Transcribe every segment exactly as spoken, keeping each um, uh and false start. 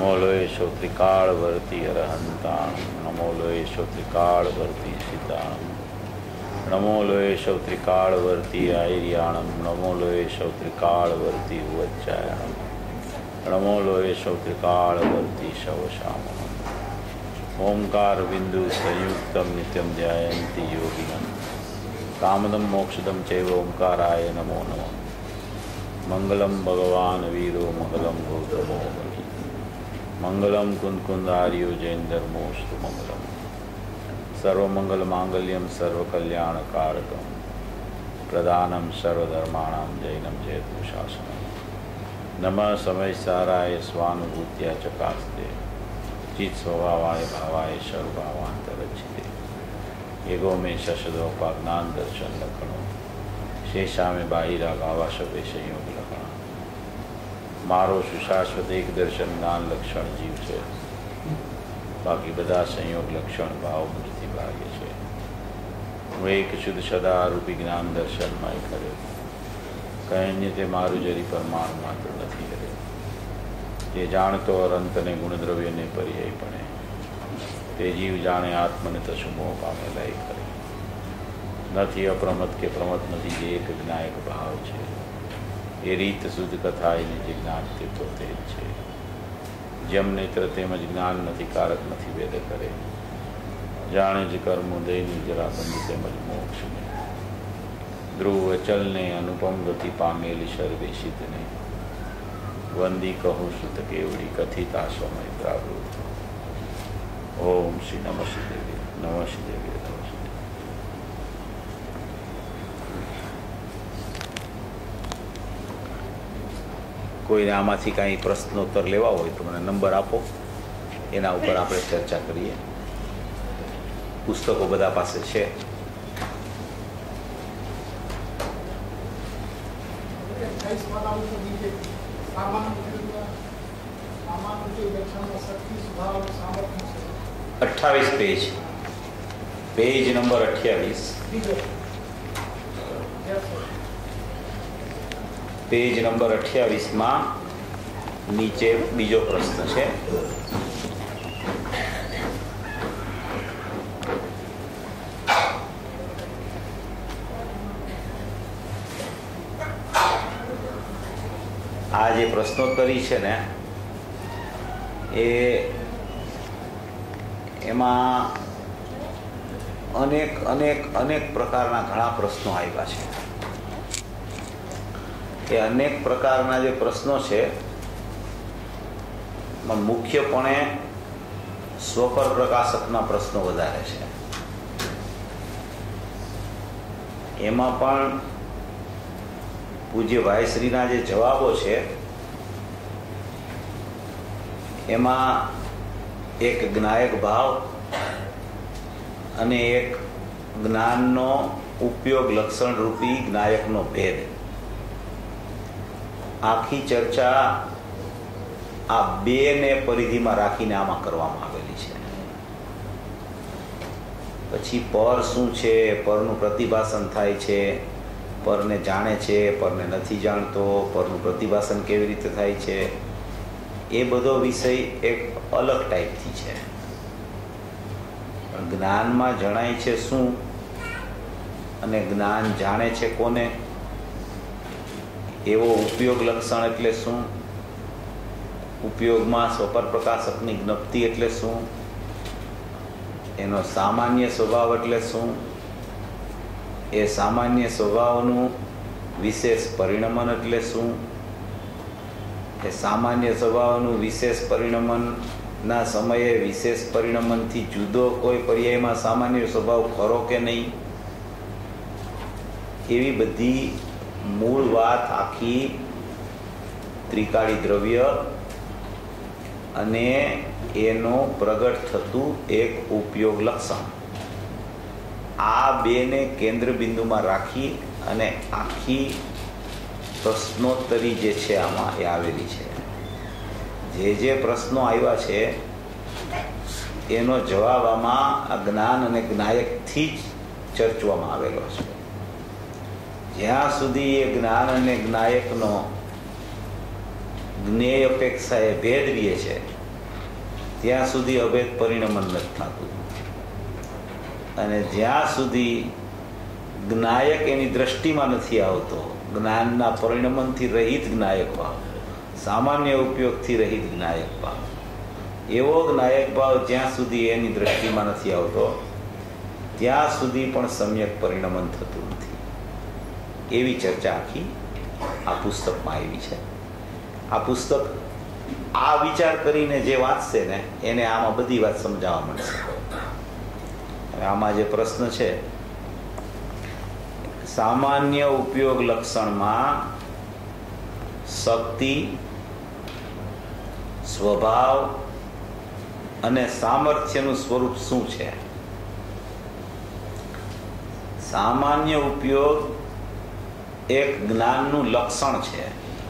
નમો લોયેશો ત્રિકાળવર્તી અરહંતાણ, નમો લોયેશો ત્રિકાળવર્તી સીતાણમ, નમો લોયેશો ત્રિકાળવર્તી આયર્યાણમ, નમો લોયેશો ત્રિકાળવર્તી ઉવચ્ચાયણમ, નમો લોયેશો ત્રિકાળવર્તી શવશામમ. ઓમકાર બિંદુ સંયુક્તમ નિત્યમ ધ્યાયંતિ યોગિનમ, કામદમ મોક્ષદમ ચૈવ ઓમકારાય નમો નમઃ. મંગલમ ભગવાન વીરો મંગલમ ગૌતમો બલિ, મંગલમ કુંદકુંદાર્યો જૈન ધર્મોસ્તુ મંગલમ. સર્વમંગલ માંગલ્યમ સર્વકલ્યાણકારકમ, પ્રદાનમ સર્વધર્માણામ જૈનમ જયતુ શાસનમ. નમઃ સમયસારાય સ્વાનુભૂત્યા ચકાસ્તે, ચિત્ સ્વભાવાય ભાવાય સર્વભાવાંતરચિતે. એગો મેં શશદોપા જ્ઞાન દર્શન લખણો, શેષા મેં બાહિરા ગાવા શબે સંયોગ લખણા. મારો સુશાશ્વત એક દર્શન જ્ઞાન લક્ષણ જીવ છે, બાકી બધા સંયોગ લક્ષણ ભાવ મૂર્તિ ભાગ્ય છે. હું એક શુદ્ધ સદારૂપી જ્ઞાન દર્શનમાં કર્યો, કહીને તે મારું જરી પરમાણુ માત્ર નથી કર્યો. જે જાણતો અંતને ગુણદ્રવ્યને પર્યાય પડે, તે જીવ જાણે આત્મને તસુમો પામેલા એ કરે. નથી અપ્રમત કે પ્રમત નથી, જે એક જ્ઞાયક ભાવ છે. એ રીત શુદ્ધ કથાઈને જે જ્ઞાન તે પોતે જ છે. જેમ નેત્ર તેમજ જ્ઞાન નથી, કારક નથી વેદ કરે. જાણે જ કર્મ દૈની જરા બંધ તેમજ મોક્ષને, ધ્રુવ અચલને અનુપમ ગતિ પામેલી સર્વેશિતને. વંદી કહું સુત કેવડી કથિતા સમય પ્રાવૃત. ઓમ શ્રી નમઃ શિદેવે નમઃ શિદેવે નમઃ શિદેવે. કોઈને આમાંથી કાંઈ પ્રશ્નોત્તર લેવા હોય તો મને નંબર આપો, એના ઉપર આપણે ચર્ચા કરીએ. પુસ્તકો બધા પાસે છે. અઠ્ઠાવીસ પેજ, પેજ નંબર અઠ્યાવીસ, પેજ નંબર અઠ્યાવીસમાં નીચે બીજો પ્રશ્ન છે. આ જે પ્રશ્નોત્તરી છે ને, એ એમાં અનેક અનેક અનેક પ્રકારના ઘણા પ્રશ્નો આવ્યા છે. એ અનેક પ્રકારના જે પ્રશ્નો છે એમાં મુખ્યપણે સ્વપર પ્રકાશકના પ્રશ્નો વધારે છે. એમાં પણ પૂજ્ય ભાઈશ્રીના જે જવાબો છે એમાં એક જ્ઞાયક ભાવ અને એક જ્ઞાનનો ઉપયોગ લક્ષણ રૂપી જ્ઞાયકનો ભેદ, આખી ચર્ચા આ બે ને પરિધિમાં રાખીને આમાં કરવામાં આવેલી છે. પછી પર શું છે, પરનું પ્રતિભાસન થાય છે, પરને જાણે છે, પરને નથી જાણતો, પરનું પ્રતિભાસન કેવી રીતે થાય છે, એ બધો વિષય એક અલગ ટાઈપથી છે. પણ જ્ઞાનમાં જણાય છે શું અને જ્ઞાન જાણે છે કોને, એવો ઉપયોગ લક્ષણ એટલે શું, ઉપયોગમાં સ્વપર પ્રકાશકની જ્ઞપ્તિ એટલે શું, એનો સામાન્ય સ્વભાવ એટલે શું, એ સામાન્ય સ્વભાવનું વિશેષ પરિણમન એટલે શું, એ સામાન્ય સ્વભાવનું વિશેષ પરિણમનના સમયે વિશેષ પરિણમનથી જુદો કોઈ પર્યાયમાં સામાન્ય સ્વભાવ ખરો કે નહીં, એવી બધી મૂળ વાત આખી ત્રિકાળી દ્રવ્ય અને એનો પ્રગટ થતું એક ઉપયોગ લક્ષણ, આ બેને કેન્દ્ર બિંદુમાં રાખી અને આખી પ્રશ્નોત્તરી જે છે આમાં એ આવેલી છે. જે જે પ્રશ્નો આવ્યા છે એનો જવાબ આમાં આ જ્ઞાન અને જ્ઞાયકથી જ ચર્ચવામાં આવેલો છે. જ્યાં સુધી એ જ્ઞાન અને જ્ઞાયકનો જ્ઞેય અપેક્ષા એ ભેદ રહે છે ત્યાં સુધી અભેદ પરિણમન નથી થતું. અને જ્યાં સુધી જ્ઞાયક એની દ્રષ્ટિમાં નથી આવતો, જ્ઞાનના પરિણમનથી રહિત જ્ઞાયક ભાવ, સામાન્ય ઉપયોગથી રહિત જ્ઞાયક ભાવ, એવો જ્ઞાયક ભાવ જ્યાં સુધી એની દ્રષ્ટિમાં નથી આવતો ત્યાં સુધી પણ સમ્યક પરિણમન થતું નથી. એવી ચર્ચા આખી આ પુસ્તકમાં આવી છે. આ પુસ્તક આ વિચાર કરીને જે વાંચશે ને એને આમાં બધી વાત સમજાવવા મળશે. આમાં જે પ્રશ્ન છે, સામાન્ય ઉપયોગ લક્ષણમાં શક્તિ, સ્વભાવ અને સામર્થ્યનું સ્વરૂપ શું છે? સામાન્ય ઉપયોગ એક જ્ઞાનનું લક્ષણ છે.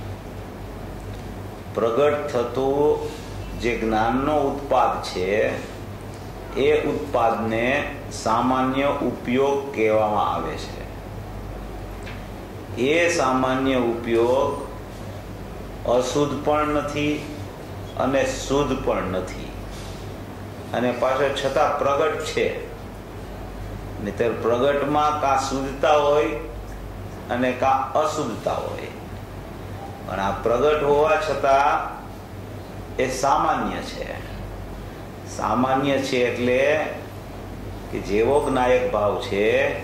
પ્રગટ થતું જે જ્ઞાનનો ઉત્પાદ છે એ ઉત્પાદને સામાન્ય ઉપયોગ કહેવામાં આવે છે. એ સામાન્ય ઉપયોગ અશુદ્ધ પણ નથી અને શુદ્ધ પણ નથી, અને પાછળ છતાં પ્રગટ છે. નહીંતર પ્રગટમાં કા શુદ્ધતા હોય અને કા અશુદ્ધતા હોય, પણ આ પ્રગટ હોવા છતાં એ સામાન્ય છે. સામાન્ય છે એટલે કે જેવો જ્ઞાયક ભાવ છે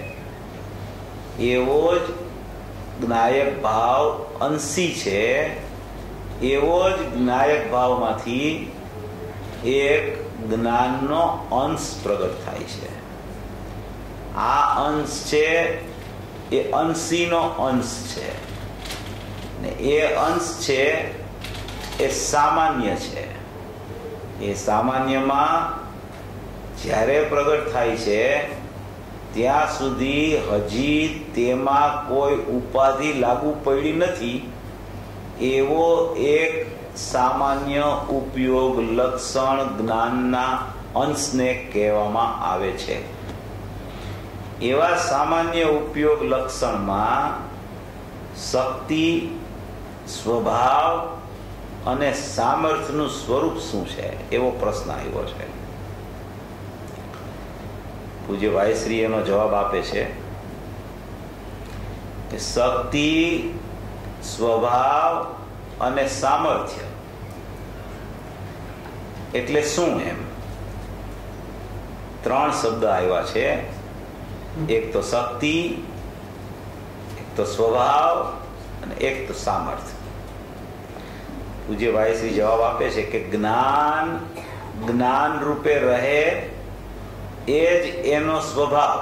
એવો જ જ્ઞાયક ભાવ અંશી છે. એવો જ જ્ઞાયક ભાવમાંથી એક જ્ઞાનનો અંશ પ્રગટ થાય છે. આ અંશ છે એ અંશીનો અંશ છે, ને એ અંશ છે એ સામાન્ય છે. એ સામાન્યમાં જ્યારે પ્રગટ થાય છે ત્યાં સુધી હજી તેમાં કોઈ ઉપાધિ લાગુ પડી નથી. એવો એક સામાન્ય ઉપયોગ લક્ષણ જ્ઞાનના અંશને કહેવામાં આવે છે. એવા સામાન્ય ઉપયોગ લક્ષણમાં શક્તિ, સ્વભાવ અને સામર્થ્યનું સ્વરૂપ શું છે એવો પ્રશ્ન આવ્યો છે. પૂજ્ય ભાઈશ્રી એનો જવાબ આપે છે કે શક્તિ, સ્વભાવ અને સામર્થ્ય એટલે શું? એમ ત્રણ શબ્દ આવ્યા છે. એક તો શક્તિ, એક તો સ્વભાવ અને એક તો સામર્થ્ય. પૂજ્ય ભાઈશ્રી જવાબ આપે છે કે જ્ઞાન જ્ઞાન રૂપે રહે એ જ એનો સ્વભાવ.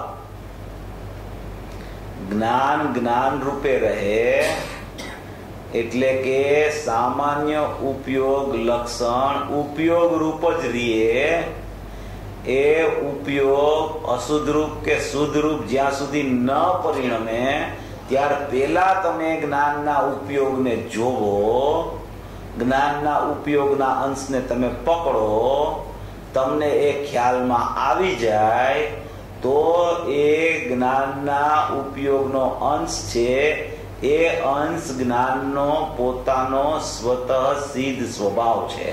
જ્ઞાન જ્ઞાન રૂપે રહે એટલે કે સામાન્ય ઉપયોગ લક્ષણ ઉપયોગ રૂપ જ રીએ. એ ઉપયોગ અશુદ્ધ રૂપ કે શુદ્ધ રૂપ જ્યાં સુધી ન પરિણમે ત્યાર પહેલા તમે જ્ઞાનના ઉપયોગને જોવો, જ્ઞાનના ઉપયોગના અંશને તમે પકડો, તમને એ ખ્યાલમાં આવી જાય તો એ જ્ઞાનના ઉપયોગનો અંશ છે. એ અંશ જ્ઞાનનો પોતાનો સ્વતઃ સિદ્ધ સ્વભાવ છે.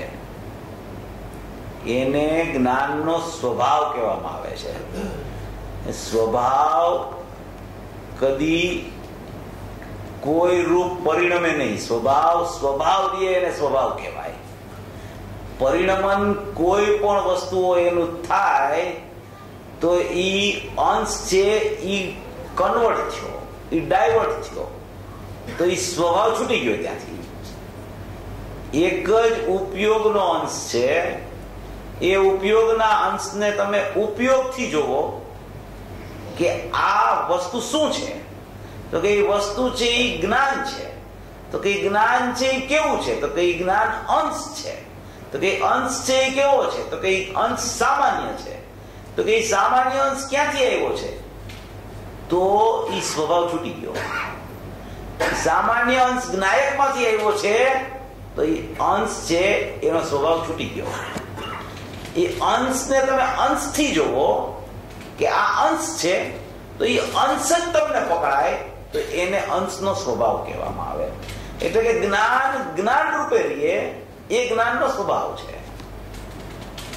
એને જ્ઞાનનો સ્વભાવ કહેવામાં આવે છે. સ્વભાવ કદી કોઈ રૂપ પરિણમે નહીં. સ્વભાવ સ્વભાવ રહે એને સ્વભાવ કહેવાય. પરિણમન કોઈ પણ વસ્તુઓ એનું થાય તો ઈ અંશ છે ઈ કન્વર્ટ થયો, ઈ ડાયવર્ટ થયો, તો ઈ સ્વભાવ છૂટી ગયો ત્યાંથી. એક જ ઉપયોગનો અંશ છે. એ ઉપયોગના અંશને તમે ઉપયોગથી જોવો કે આ વસ્તુ શું છે, તો કે એ વસ્તુ છે એ જ્ઞાન છે. તો કે જ્ઞાન છે એ કેવું છે, તો કે જ્ઞાન અંશ છે. તો કે અંશ છે એ કેવો છે, તો કે અંશ સામાન્ય છે. તો કે સામાન્ય અંશ ક્યાંથી આવ્યો છે, તો એ સ્વભાવ છૂટી ગયો. સામાન્ય અંશ જ્ઞાયક માંથી આવ્યો છે તો એ અંશ છે એનો સ્વભાવ છૂટી ગયો. એ અંશને તમે અંશથી જોવો કે આ અંશ છે તો એ અંશ જ તમને પકડાય તો એને અંશનો સ્વભાવ કહેવામાં આવે. એટલે કે જ્ઞાન જ્ઞાન રૂપે રહીએ એ જ્ઞાનનો સ્વભાવ છે.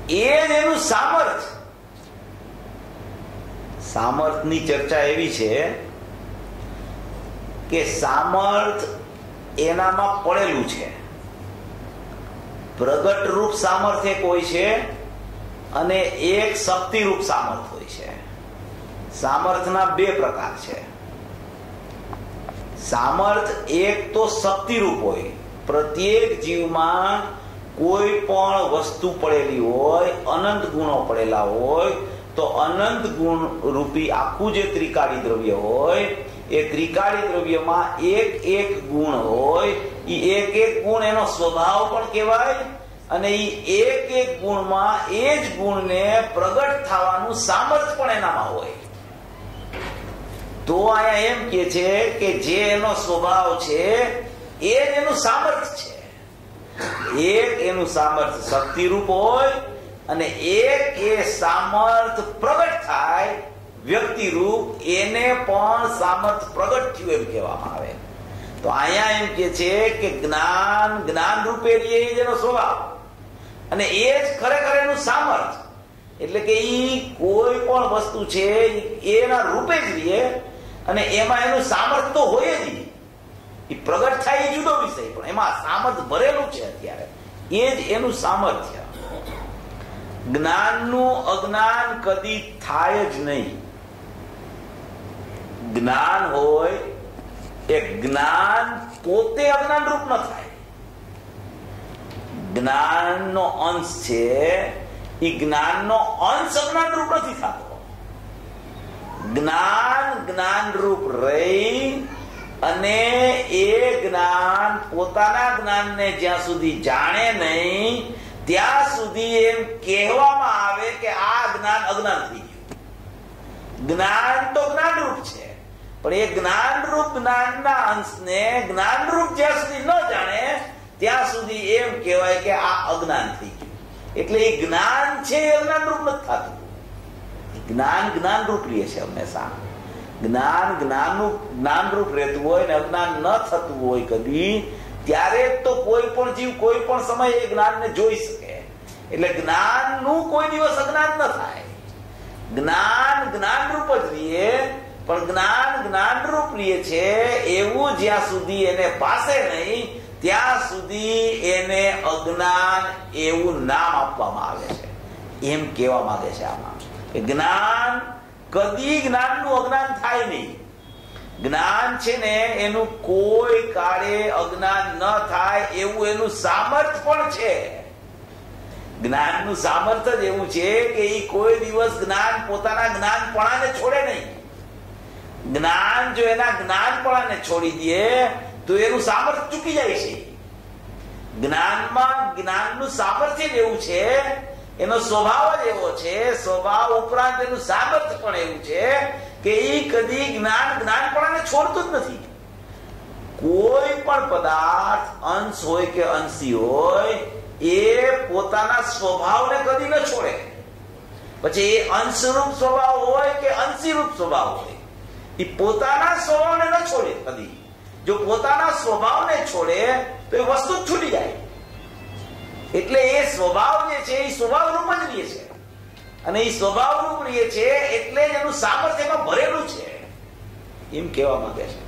એ જ એનું સામર્થ. સામર્થની ચર્ચા એવી છે કે સામર્થ એનામાં પડેલું છે. પ્રગટ રૂપ સામર્થ્ય એક હોય છે અને એક શક્તિ રૂપ સામર્થ હોય છે. સામર્થના બે પ્રકાર છે. સામર્થ એક તો શક્તિ રૂપ હોય. પ્રત્યેક જીવમાં કોઈ પણ વસ્તુ પડેલી હોય, અનંત ગુણો પડેલા હોય, તો અનંત ગુણ રૂપી આખું જે ત્રિકાળી દ્રવ્ય હોય એ ત્રિકાળી દ્રવ્યમાં એક એક ગુણ હોય. એ એક એક ગુણ એનો સ્વભાવ પણ કહેવાય અને એ એક એક ગુણમાં એ જ ગુણને પ્રગટ થવાનું સામર્થ્ય પણ એનામાં હોય. તો અહીંયા એમ કે છે કે જે એનો સ્વભાવ છે એ જ એનું સામર્થ્ય છે. એક એનું સામર્થ્ય શક્તિ રૂપ હોય અને એક એ સામર્થ્ય પ્રગટ થાય વ્યક્તિ રૂપ, એને પણ સામર્થ્ય પ્રગટ થયું એમ કહેવામાં આવે. તો અહીંયા એમ કે છે કે જ્ઞાન જ્ઞાન રૂપે એ જ એનો સ્વભાવ અને એ જ ખરેખર એનું સામર્થ્ય. એટલે કે ઈ કોઈ પણ વસ્તુ છે એના રૂપે જ રહીએ અને એમાં એનું સામર્થ્ય તો હોય જ. એ પ્રગટ થાય એ જુદો વિષય, પણ એમાં સામર્થ્ય ભરેલું છે અત્યારે, એ જ એનું સામર્થ્ય. જ્ઞાનનું અજ્ઞાન કદી થાય જ નહીં. જ્ઞાન હોય એ જ્ઞાન પોતે અજ્ઞાન રૂપ ન થાય. જ્ઞાનનો અંશ છે એ જ્ઞાનનો અંશ અજ્ઞાન રૂપ નથી થતો. જ્ઞાન જ્ઞાન રૂપ રહી અને એ જ્ઞાન પોતાના જ્ઞાનને જ્યાં સુધી જાણે નહીં ત્યાં સુધી એમ કહેવામાં આવે કે આ જ્ઞાન અજ્ઞાન થઈ ગયું. જ્ઞાન તો જ્ઞાન રૂપ છે, પણ એ જ્ઞાન રૂપ જ્ઞાનના અંશને જ્ઞાન રૂપ જ્યાં સુધી ન જાણે ત્યાં સુધી એમ કહેવાય કે આ અજ્ઞાન થઈ ગયું. એટલે એ જ્ઞાન છે એ અજ્ઞાન રૂપ નથી થતું. જ્ઞાન જ્ઞાન રૂપ રહે છે હંમેશા. જ્ઞાન જ્ઞાનનું જ્ઞાન રૂપ રહેતું હોય ને અજ્ઞાન ન થતું હોય કદી, ત્યારે તો કોઈ પણ જીવ કોઈ પણ સમયે એ જ્ઞાનને જોઈ શકે. એટલે જ્ઞાનનું કોઈ દિવસ અજ્ઞાન ન થાય. જ્ઞાન જ્ઞાન રૂપ જ રહીએ, પણ જ્ઞાન જ્ઞાન રૂપ રહીએ છે એવું જ્યાં સુધી એને પાસે નહીં ત્યાં સુધી એને અજ્ઞાન એવું નામ આપવામાં આવે છે. એમ કહેવા માંગે છે આમાં કે જ્ઞાન કદી જ્ઞાનનું અજ્ઞાન થાય નહીં. જ્ઞાન છે ને એનું કોઈ કાળે અજ્ઞાન ન થાય એવું એનું સામર્થ્ય પણ છે. જ્ઞાનનું સામર્થ્ય જ એવું છે કે એ કોઈ દિવસ જ્ઞાન પોતાના જ્ઞાનપણાને છોડે નહીં. જ્ઞાન જો એના જ્ઞાનપણાને છોડી દે તો એનું સામર્થ્ય ચૂકી જાય છે. જ્ઞાનમાં જ્ઞાનનું સામર્થ્ય જ એવું છે, એનો સ્વભાવ જ એવો છે. સ્વભાવ ઉપરાંત એનું સામર્થ્ય પણ એવું છે કે એ કદી જ્ઞાન જ્ઞાનપણાને છોડતું જ નથી. કોઈ પણ પદાર્થ અંશ હોય કે અંશી હોય એ પોતાના સ્વભાવને કદી ન છોડે. પછી એ અંશરૂપ સ્વભાવ હોય કે અંશી રૂપ સ્વભાવ હોય, એ પોતાના સ્વભાવને ન છોડે કદી. જો પોતાના સ્વભાવને છોડે તો એ વસ્તુ જ છૂટી જાય. એટલે એ સ્વભાવ જે છે એ સ્વભાવ રૂપ જ રહે છે અને એ સ્વભાવ રૂપ રહે છે એટલે જ એનું સામર્થ્યમાં ભરેલું છે એમ કહેવા માંગે છે.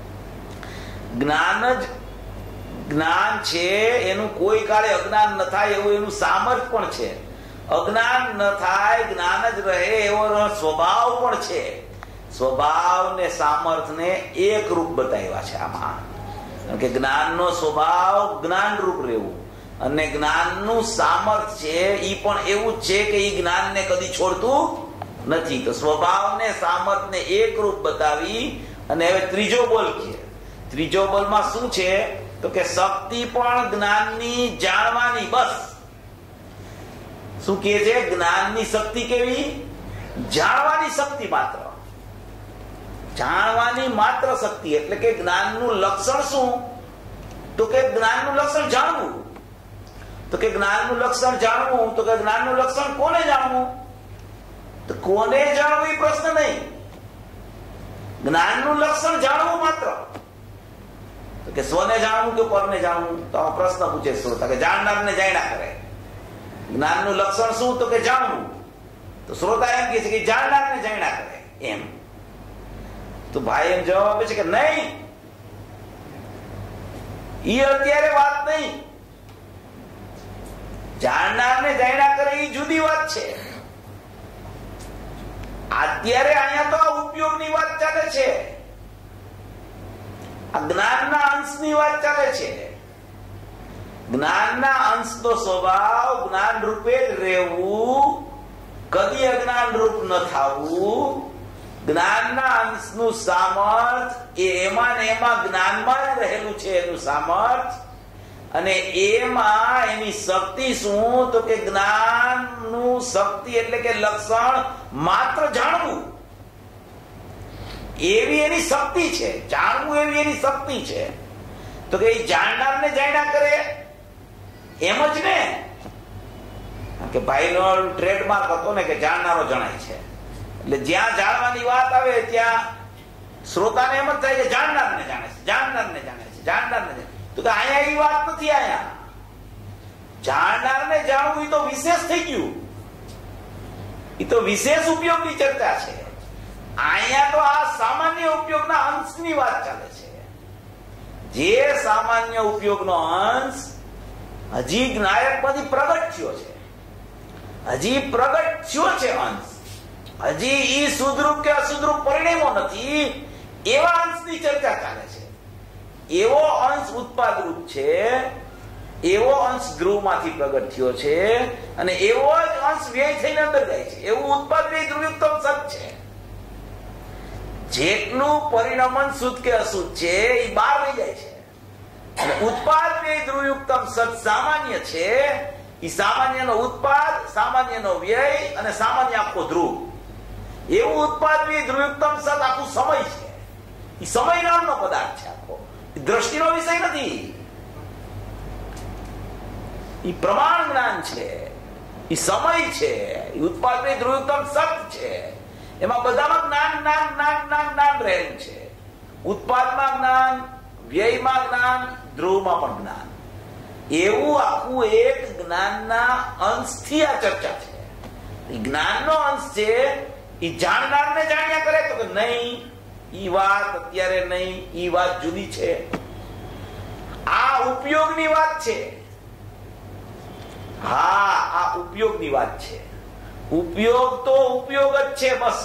જ્ઞાન જ જ્ઞાન છે એનું કોઈ કાળે અજ્ઞાન ન થાય એવું એનું સામર્થ્ય પણ છે. અજ્ઞાન ન થાય જ્ઞાન જ રહે એવો સ્વભાવ પણ છે. સ્વભાવ ને સામર્થ્ય ને એક રૂપ બતાવ્યા છે આમાં કે જ્ઞાનનો સ્વભાવ જ્ઞાન રૂપ રહેવું અને જ્ઞાનનું સામર્થ્ય છે એ પણ એવું જ છે કે એ જ્ઞાનને કદી છોડતું નથી. તો સ્વભાવને સામર્થ્યને એક રૂપ બતાવી અને હવે ત્રીજો બોલ છે. ત્રીજો બોલમાં શું છે તો કે શક્તિ પણ જ્ઞાનની જાણવાની. બસ શું કહે છે? જ્ઞાનની શક્તિ કેવી? જાણવાની શક્તિ માત્ર. જાણવાની માત્ર શક્તિ એટલે કે જ્ઞાનનું લક્ષણ શું? તો કે જ્ઞાનનું લક્ષણ જાણવું. તો કે જ્ઞાનનું લક્ષણ જાણવું તો કે જ્ઞાનનું લક્ષણ કોને જાણવું? તો કોને જાણવું એ પ્રશ્ન નહીં. જ્ઞાનનું લક્ષણ જાણવું માત્ર. તો કે સ્વને જાણવું કે પરને જાણવું? તો આ પ્રશ્ન પૂછે શ્રોતા કે જાણનારને જાણ્યા કરે. જ્ઞાનનું લક્ષણ શું? તો કે જાણવું. તો શ્રોતા એમ કહે છે કે જાણનારને જાણ્યા કરે એમ. તો ભાઈ એમ જવાબ આપે છે કે નહીં, ઈ અત્યારે વાત નહીં. જાણનારને જાણ્યા કરે એ જુદી વાત છે. અત્યારે અહીંયા તો આ ઉપયોગની વાત ચાલે છે, આ જ્ઞાનના અંશની વાત ચાલે છે. જ્ઞાનના અંશનો સ્વભાવ જ્ઞાન રૂપે જ રહેવું, કદી અજ્ઞાન રૂપ ન થવું. જ્ઞાનના અંશનું સામર્થ એ એમાં ને એમાં જ્ઞાનમાં જ રહેલું છે, એનું સામર્થ. અને એમાં એની શક્તિ શું? તો કે જ્ઞાનનું શક્તિ એટલે કે લક્ષણ માત્ર જાણવું, એવી એની શક્તિ છે. જાણવું એવી એની શક્તિ છે. તો કે જાણનારને જાણ્યા કરે એમ જ ને. કે ભાઈનો ટ્રેડમાર્ક હતો ને કે જાણનારો જણાય છે. એટલે જ્યાં જાણવાની વાત આવે ત્યાં શ્રોતાને એમ જ થાય કે જાણનારને જાણે છે, જાણનારને જાણે છે, જાણનારને જાણે. તો કે અહીંયા એ વાત નથી. અહીંયા જાણનારને જાણવું એ તો વિશેષ થઈ ગયું, એ તો વિશેષ ઉપયોગની ચર્ચા છે. અહીંયા તો આ સામાન્ય ઉપયોગના અંશની વાત ચાલે છે. જે સામાન્ય ઉપયોગનો અંશ હજી જ્ઞાયકમાંથી પ્રગટ થયો છે, હજી પ્રગટ થયો છે અંશ, હજી ઈ શુદ્ધરૂપ કે અશુદ્ધરૂપ પરિણમો નથી, એવા અંશની ચર્ચા ચાલે છે. એવો અંશ ઉત્પાદ રૂપ છે, એવો અંશ ધ્રુવમાંથી પ્રગટ થયો છે, અને એવો જ અંશ વ્યય થઈને અંદર જાય છે. એવું ઉત્પાદ વ્યય ધ્રુવયુક્તમ સત છે. જેટલું પરિણમન શુદ્ધ કે અશુદ્ધ છે એ બહાર લઈ જાય છે. અને ઉત્પાદ વ્યય ધ્રુવયુક્તમ સત સામાન્ય છે. એ સામાન્યનો ઉત્પાદ, સામાન્યનો વ્યય અને સામાન્ય આખો ધ્રુવ. એવું ઉત્પાદ વ્યય ધ્રુવયુક્તમ સત આખું સમય છે. એ સમય નામનો પદાર્થ છે. આખો દ્રષ્ટિનો વિષય નથી, એ પ્રમાણ જ્ઞાન છે, એ સમય છે, એ ઉત્પાદ વ્યય ધ્રુવયુક્તમ સત છે. એમાં બધામાં જ્ઞાન જ્ઞાન જ્ઞાન જ્ઞાન જ્ઞાન રહેલું છે. ઉત્પાદમાં જ્ઞાન, વ્યયમાં જ્ઞાન, ધ્રુવમાં પણ જ્ઞાન. એવું આખું એક જ્ઞાનના અંશથી આ ચર્ચા છે. જ્ઞાનનો અંશ છે એ જાણનારને જાણ્યા કરે. તો કે નહીં, ઈ વાત અત્યારે નહીં, ઈ વાત જુદી છે. આ ઉપયોગની વાત છે. હા, આ ઉપયોગની વાત છે. ઉપયોગ તો ઉપયોગ જ છે બસ.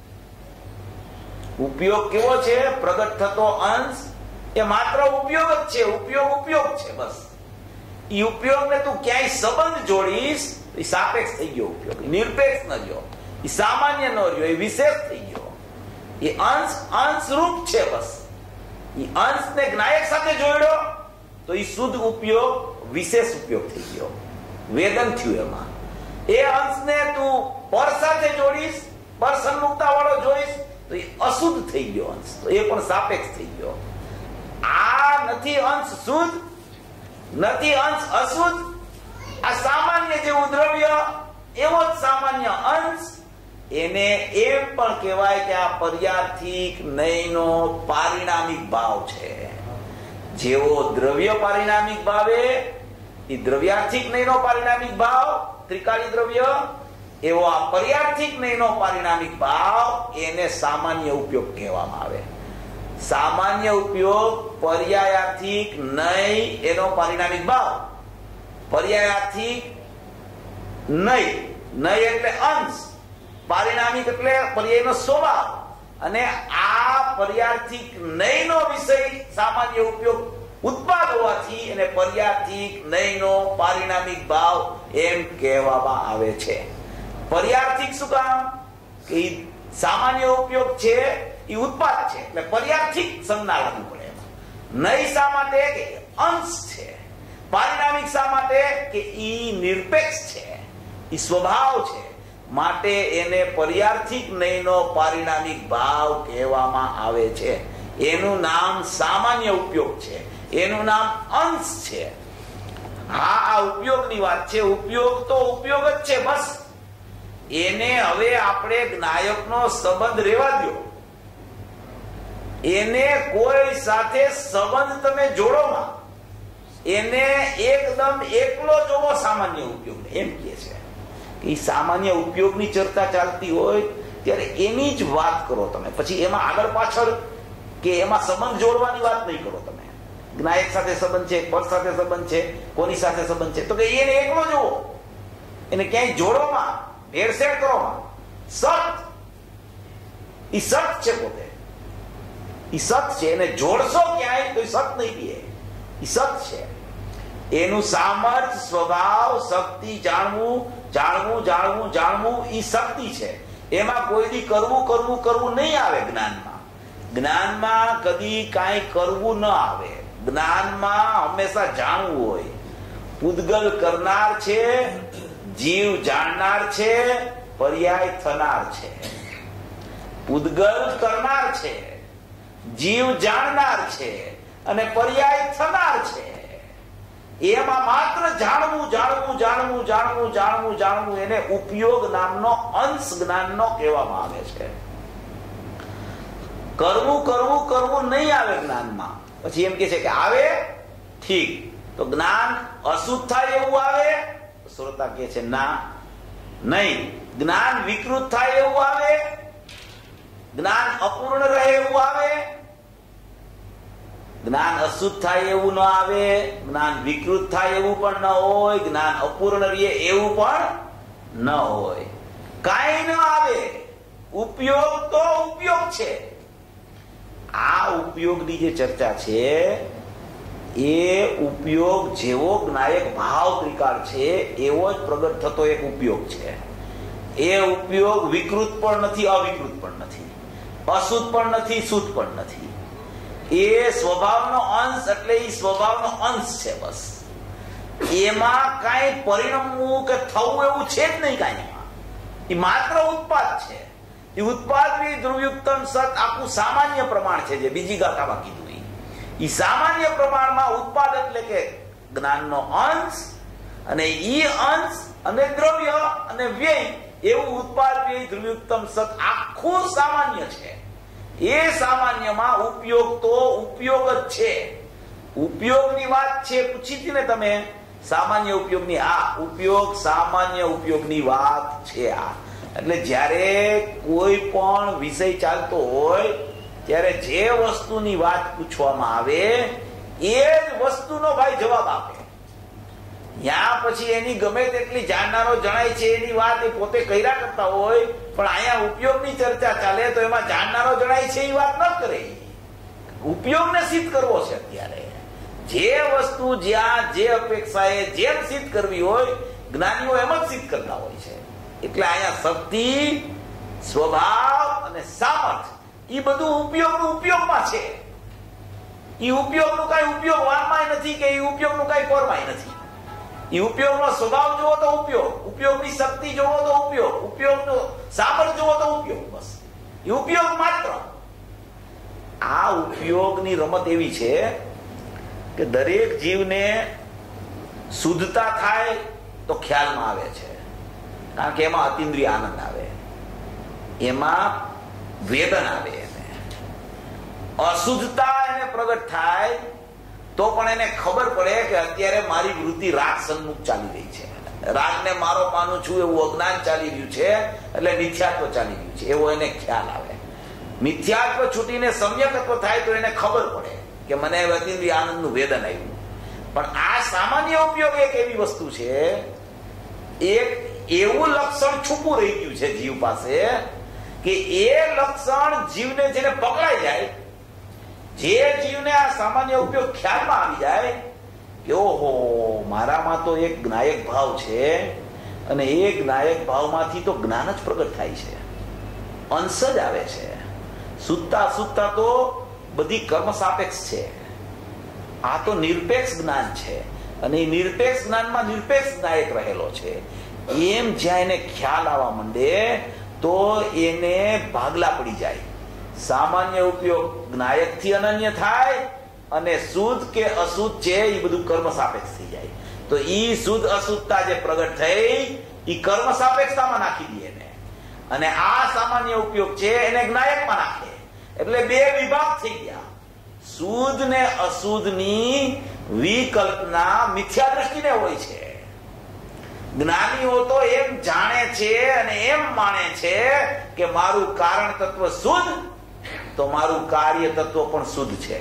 ઉપયોગ કેવો છે? પ્રગટ થતો અંશ એ માત્ર ઉપયોગ જ છે. ઉપયોગ ઉપયોગ છે બસ. એ ઉપયોગને તું ક્યાંય સંબંધ જોડીશ એ સાપેક્ષ થઈ ગયો ઉપયોગ, નિરપેક્ષ ન રહ્યો, એ સામાન્ય ન રહ્યો, એ વિશેષ થઈ ગયો. એ અંશ અંશ રૂપ છે બસ. એ અંશને જ્ઞાયક સાથે જોડ્યો તો એ શુદ્ધ ઉપયોગ વિશેષ ઉપયોગ થઈ ગયો, વેદન થયું એમાં. એ અંશને તું પર સાથે જોડીશ, પર સન્મુખતા વાળો જોઈશ તો એ અશુદ્ધ થઈ ગયો અંશ, તો એ પણ સાપેક્ષ થઈ ગયો. આ નથી અંશ શુદ્ધ, નથી અંશ અશુદ્ધ. આ સામાન્ય જેવું દ્રવ્ય એવો જ સામાન્ય અંશ. એને એમ પણ કહેવાય કે આ પર્યાર્થિક નયનો પારિણામિક ભાવ છે. જેવો દ્રવ્ય પારિણામિક ભાવે એ દ્રવ્યાર્થિક નયનો પારિણામિક ભાવ, ત્રિકાળી દ્રવ્ય, એવો આ પર્યાર્થિક નયનો પારિણામિક ભાવ, એને સામાન્ય ઉપયોગ કહેવામાં આવે. સામાન્ય ઉપયોગ પર્યાયાર્થિક નય એનો પારિણામિક ભાવ, પર્યાયાર્થિક નય, નય એટલે અંશ, પારિણામિક એટલે પર્યાયનો સ્વભાવ. અને આ પર્યાર્થિક નયનો વિષય સામાન્ય ઉપયોગ ઉત્પાદ હોવાથી એને પર્યાર્થિક નયનો પારિણામિક ભાવ એમ કહેવામાં આવે છે. પર્યાર્થિક શું કામ? કે સામાન્ય ઉપયોગ છે એ ઉત્પાદ છે એટલે પર્યાર્થિક સંજ્ઞા લાગુ પડે. નય શા માટે? કે અંશ છે. પારિણામિક શા માટે? કે ઈ નિરપેક્ષ છે, ઈ સ્વભાવ છે, માટે એને પર્યાર્થિક નયનો પારિણામિક ભાવ કહેવામાં આવે છે. એનું નામ સામાન્ય ઉપયોગ છે, એનું નામ અંશ છે. હા, આ ઉપયોગની વાત છે. ઉપયોગ તો ઉપયોગ જ છે બસ. એને હવે આપણે જ્ઞાયકનો સંબંધ રહેવા દો. એને કોઈ સાથે સંબંધ તમે જોડોમાં, એને એકદમ એકદમ એકલો જોવો સામાન્ય ઉપયોગ, એમ કે છે કે સામાન્ય ઉપયોગની ચર્ચા ચાલતી હોય ત્યારે એની જ વાત કરો તમે, પછી એમાં આગળ પાછળ કે એમાં સંબંધ જોડવાની વાત નહીં કરો તમે. જ્ઞાયક સાથે સંબંધ છે, પદ સાથે સંબંધ છે, કોની સાથે સંબંધ છે, તો કે એને એકલો જોવો, એને ક્યાંય જોડોમાં ભેળસેળ કરોમાં. સત ઈ સત છે, પોતે ઈ સત છે, એને જોડશો ક્યાંય તો સત નહીં કહે, ઈ સત છે. એનું સામર્થ્ય, સ્વભાવ, શક્તિ જાણવું જાણવું જાણવું જાણવું ઈ શક્તિ છે. એમાં કોઈ દી કરવું કરવું કરવું નહીં આવે. જ્ઞાનમાં જ્ઞાનમાં કદી કાંઈ કરવું ન આવે. જ્ઞાનમાં હંમેશા જાણવું હોય. પૂદગલ કરનાર છે, જીવ જાણનાર છે, પર્યાય થનાર છે. પૂદગલ કરનાર છે, જીવ જાણનાર છે અને પર્યાય થનાર છે. એમાં માત્ર જાણવું જાણવું જાણવું જાણવું જાણવું જાણવું એને ઉપયોગ નામનો અંશ જ્ઞાનનો કહેવામાં આવે છે. કરવું કરવું કરવું નહીં આવે જ્ઞાનમાં. પછી એમ કે છે કે આવે ઠીક, તો જ્ઞાન અશુદ્ધ થાય એવું આવે? શ્રોતા કે છે ના, નહીં. જ્ઞાન વિકૃત થાય એવું આવે? જ્ઞાન અપૂર્ણ રહે એવું આવે? જ્ઞાન અશુદ્ધ થાય એવું ન આવે, જ્ઞાન વિકૃત થાય એવું પણ ન હોય, જ્ઞાન અપૂર્ણ રહે એવું પણ ન હોય. કાંઈ ન આવે. ઉપયોગ તો ઉપયોગ છે. આ ઉપયોગની જે ચર્ચા છે એ ઉપયોગ જેવો જ્ઞાયક ભાવ ત્રિકાળ છે એવો જ પ્રગટ થતો એક ઉપયોગ છે. એ ઉપયોગ વિકૃત પણ નથી, અવિકૃત પણ નથી, અશુદ્ધ પણ નથી, શુદ્ધ પણ નથી. એ સ્વભાવનો અંશ, એટલે એ સ્વભાવનો અંશ છે બસ. એમાં કઈ પરિણમવું કે થવું એવું છે જ નહીં કાંઈ. એ માત્ર ઉત્પાદ છે. એ ઉત્પાદ ધ્રુવયુક્તમ સત આખું સામાન્ય પ્રમાણ છે, જે બીજી ગાથામાં કીધું. એ સામાન્ય પ્રમાણમાં ઉત્પાદ એટલે કે જ્ઞાનનો અંશ, અને ઈ અંશ અને દ્રવ્ય અને વ્યય એવું ઉત્પાદ વ્યય ધ્રુવયુક્તમ સત આખું સામાન્ય છે. એ સામાન્યમાં ઉપયોગ તો ઉપયોગ જ છે. ઉપયોગની વાત છે પૂછી હતી ને તમે, સામાન્ય ઉપયોગની. આ ઉપયોગ સામાન્ય ઉપયોગની વાત છે. આ એટલે જ્યારે કોઈ પણ વિષય ચાલતો હોય ત્યારે જે વસ્તુની વાત પૂછવામાં આવે એ જ વસ્તુનો ભાઈ જવાબ આપે. ત્યાં પછી એની ગમે તેટલી જાણનારો જણાય છે એની વાત એ પોતે કર્યા કરતા હોય, પણ અહીંયા ઉપયોગની ચર્ચા ચાલે તો એમાં જાણનારો જણાય છે એ વાત ન કરે. ઉપયોગને સિદ્ધ કરવો છે. અત્યારે જે વસ્તુ જ્યાં જે અપેક્ષાએ જેમ સિદ્ધ કરવી હોય જ્ઞાનીઓ એમ જ સિદ્ધ કરતા હોય છે. એટલે અહીંયા શક્તિ, સ્વભાવ અને સામર્થ્ય એ બધું ઉપયોગનું ઉપયોગમાં છે. એ ઉપયોગનું કઈ ઉપયોગ વાનમાં નથી કે એ ઉપયોગનું કઈ પરમાય નથી. એ ઉપયોગનો સ્વભાવ જોવો તો ઉપયોગ, ઉપયોગની શક્તિ જોવો તો ઉપયોગ, ઉપયોગનો સામર્થ્ય જોવો તો ઉપયોગ. બસ એ ઉપયોગ માત્ર. આ ઉપયોગની રમત એવી છે કે દરેક જીવને શુદ્ધતા થાય તો ખ્યાલમાં આવે છે, કારણ કે એમાં અતિન્દ્રિય આનંદ આવે, એમાં વેદન આવે. એને અશુદ્ધતા એને પ્રગટ થાય તો પણ એને ખબર પડે કે અત્યારે મારી વૃત્તિ રાગ સન્મુખ ચાલી રહી છે. રાગને મારો માનું છું એવું અજ્ઞાન ચાલી રહ્યું છે, એટલે મિથ્યાત્વ ચાલી રહ્યું છે એવો એને ખ્યાલ આવે. મિથ્યાત્વ છૂટીને સમ્યકત્વ થાય તો એને ખબર પડે કે મને અતિન્દ્રિય આનંદનું વેદન આવ્યું. પણ આ સામાન્ય ઉપયોગ એક એવી વસ્તુ છે, એક એવું લક્ષણ છુપું રહી ગયું છે જીવ પાસે કે એ લક્ષણ જીવને જેને પકડાઈ જાય, જે જીવને આ સામાન્ય ઉપયોગ ખ્યાલમાં આવી જાય કે ઓહો મારામાં તો એક જ્ઞાયક ભાવ છે, અને એ જ્ઞાયક ભાવમાંથી તો જ્ઞાન જ પ્રગટ થાય છે, અંશ જ આવે છે. સુતા સુતા તો બધી કર્મ સાપેક્ષ છે. આ તો નિરપેક્ષ જ્ઞાન છે, અને એ નિરપેક્ષ જ્ઞાનમાં નિરપેક્ષ જ્ઞાયક રહેલો છે. એમ જ્યાં એને ખ્યાલ આવવા માંડે તો એને ભાગલા પડી જાય. સામાન્ય ઉપયોગ જ્ઞાયક થી અનન્ય થાય, અને શુદ્ધ કે અશુદ્ધ છે એ બધું કર્મ સાપેક્ષ થઈ જાય. તો ઈ શુદ્ધ અશુદ્ધતા જે પ્રગટ થઈ ઈ કર્મ સાપેક્ષતામાં નાખી દે એને, અને આ સામાન્ય ઉપયોગ છે એને જ્ઞાયકમાં નાખે. એટલે બે વિભાગ થઈ ગયા. શુદ્ધ ને અશુદ્ધ ની વિકલ્પના મિથ્યા દ્રષ્ટિને હોય છે. જ્ઞાનીઓ તો એમ જાણે છે અને એમ માને છે કે મારું કારણ તત્વ શુદ્ધ તો મારું કાર્ય તત્વ પણ શુદ્ધ છે.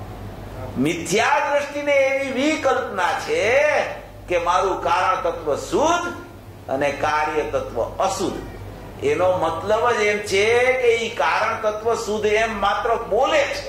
મિથ્યા દ્રષ્ટિને એવી વિકલ્પના છે કે મારું કારણ તત્વ શુદ્ધ અને કાર્ય તત્વ અશુદ્ધ. એનો મતલબ જ એમ છે કે એ કારણ તત્વ શુદ્ધ એમ માત્ર બોલે છે.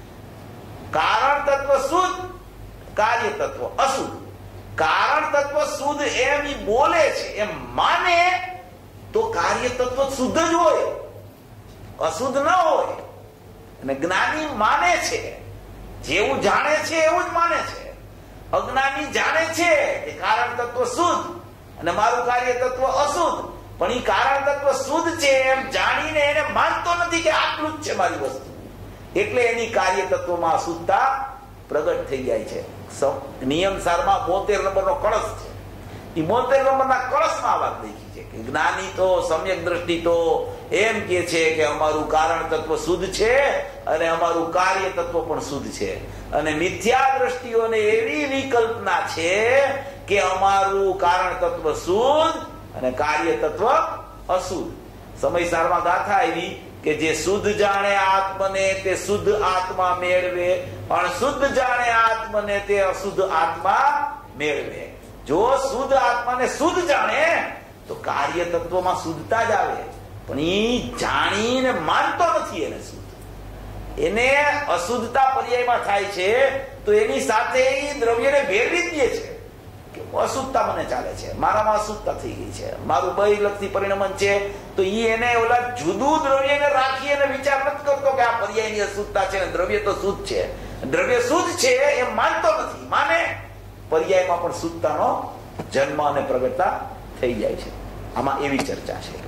કારણ તત્વ શુદ્ધ, કાર્ય તત્વ અશુદ્ધ. કારણ તત્વ શુદ્ધ એમ ઈ બોલે છે એમ માને તો કાર્ય તત્વ શુદ્ધ જ હોય, અશુદ્ધ ન હોય. અને જ્ઞાની માને છે, જેવું જાણે છે એવું જ માને છે. અજ્ઞાની જાણે છે કે કારણ તત્વ શુદ્ધ અને મારું કાર્ય તત્વ અશુદ્ધ, પણ એ કારણ તત્વ શુદ્ધ છે એમ જાણીને એને માનતો નથી કે આટલું જ છે મારી વસ્તુ, એટલે એની કાર્ય તત્વમાં અશુદ્ધતા પ્રગટ થઈ જાય છે. નિયમ સારમાં બોતેર નંબરનો કળશ છે. એ બોતેર નંબરના કળશમાં આ વાત દેખી છે કે જ્ઞાની તો સમ્યક દ્રષ્ટિ તો એમ કે છે કે અમારું કારણ તત્વ શુદ્ધ છે અને અમારું કાર્ય તત્વ પણ શુદ્ધ છે. અને મિથ્યા દ્રષ્ટિઓને એવી વિકલ્પના છે કે અમારું કારણ તત્વ શુદ્ધ અને કાર્ય તત્વ અશુદ્ધ. સમય સારમાં ગાથા આવી કે જે શુદ્ધ જાણે આત્મને તે શુદ્ધ આત્મા મેળવે, પણ શુદ્ધ જાણે આત્મને તે અશુદ્ધ આત્મા મેળવે. જો શુદ્ધ આત્માને શુદ્ધ જાણે તો કાર્ય તત્વમાં શુદ્ધતા જ આવે, પણ એ જાણીને માનતો નથી એને શુદ્ધ. એને અશુદ્ધતા પર્યાયમાં થાય છે તો એની સાથે એ દ્રવ્યને ભેળવી જ દે છે કે અશુદ્ધતા મને ચાલે છે, મારામાં અશુદ્ધતા થઈ ગઈ છે, મારું બહિર્લક્ષી પરિણમન છે. તો ઈ એને ઓલા જુદું દ્રવ્યને રાખી અને વિચાર નથી કરતો કે આ પર્યાયની અશુદ્ધતા છે, દ્રવ્ય તો શુદ્ધ છે. દ્રવ્ય શુદ્ધ છે એમ માનતો નથી, માને પર્યાયમાં પણ શુદ્ધતાનો જન્મ અને પ્રગટતા થઈ જાય છે. આમાં એવી ચર્ચા છે.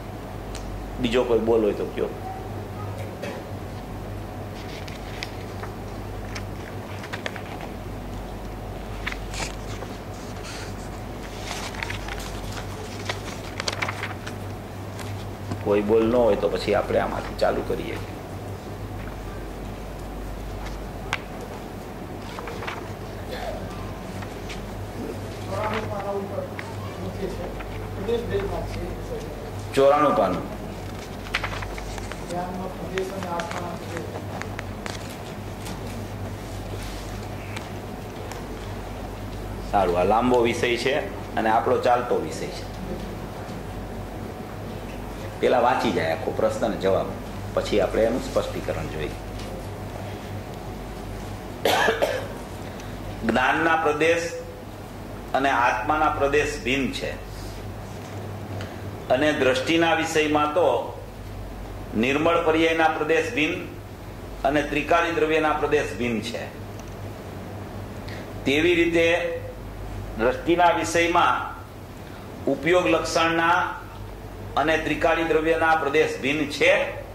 બીજો કોઈ બોલ હોય તો કયો. કોઈ બોલ ન હોય તો પછી આપણે આમાંથી ચાલુ કરીએ. ચોરાણું પાનું. સારું, આ લાંબો વિષય છે અને આપણો ચાલતો વિષય છે. પેલા વાંચી જાય આખો પ્રશ્ન અને જવાબ, પછી આપણે એનું સ્પષ્ટીકરણ જોઈએ. જ્ઞાનના પ્રદેશ અને આત્માના પ્રદેશ ભિન્ન છે, અને દ્રષ્ટિના વિષયમાં તો નિર્મળ પર્યાયના પ્રદેશ ભિન્ન અને ત્રિકાળી દ્રવ્યના પ્રદેશ ભિન્ન છે. તેવી રીતે દ્રષ્ટિના વિષયમાં ઉપયોગ લક્ષણના અને ત્રિકાળી દ્રવ્યના પ્રદેશ ભિન્ન છે.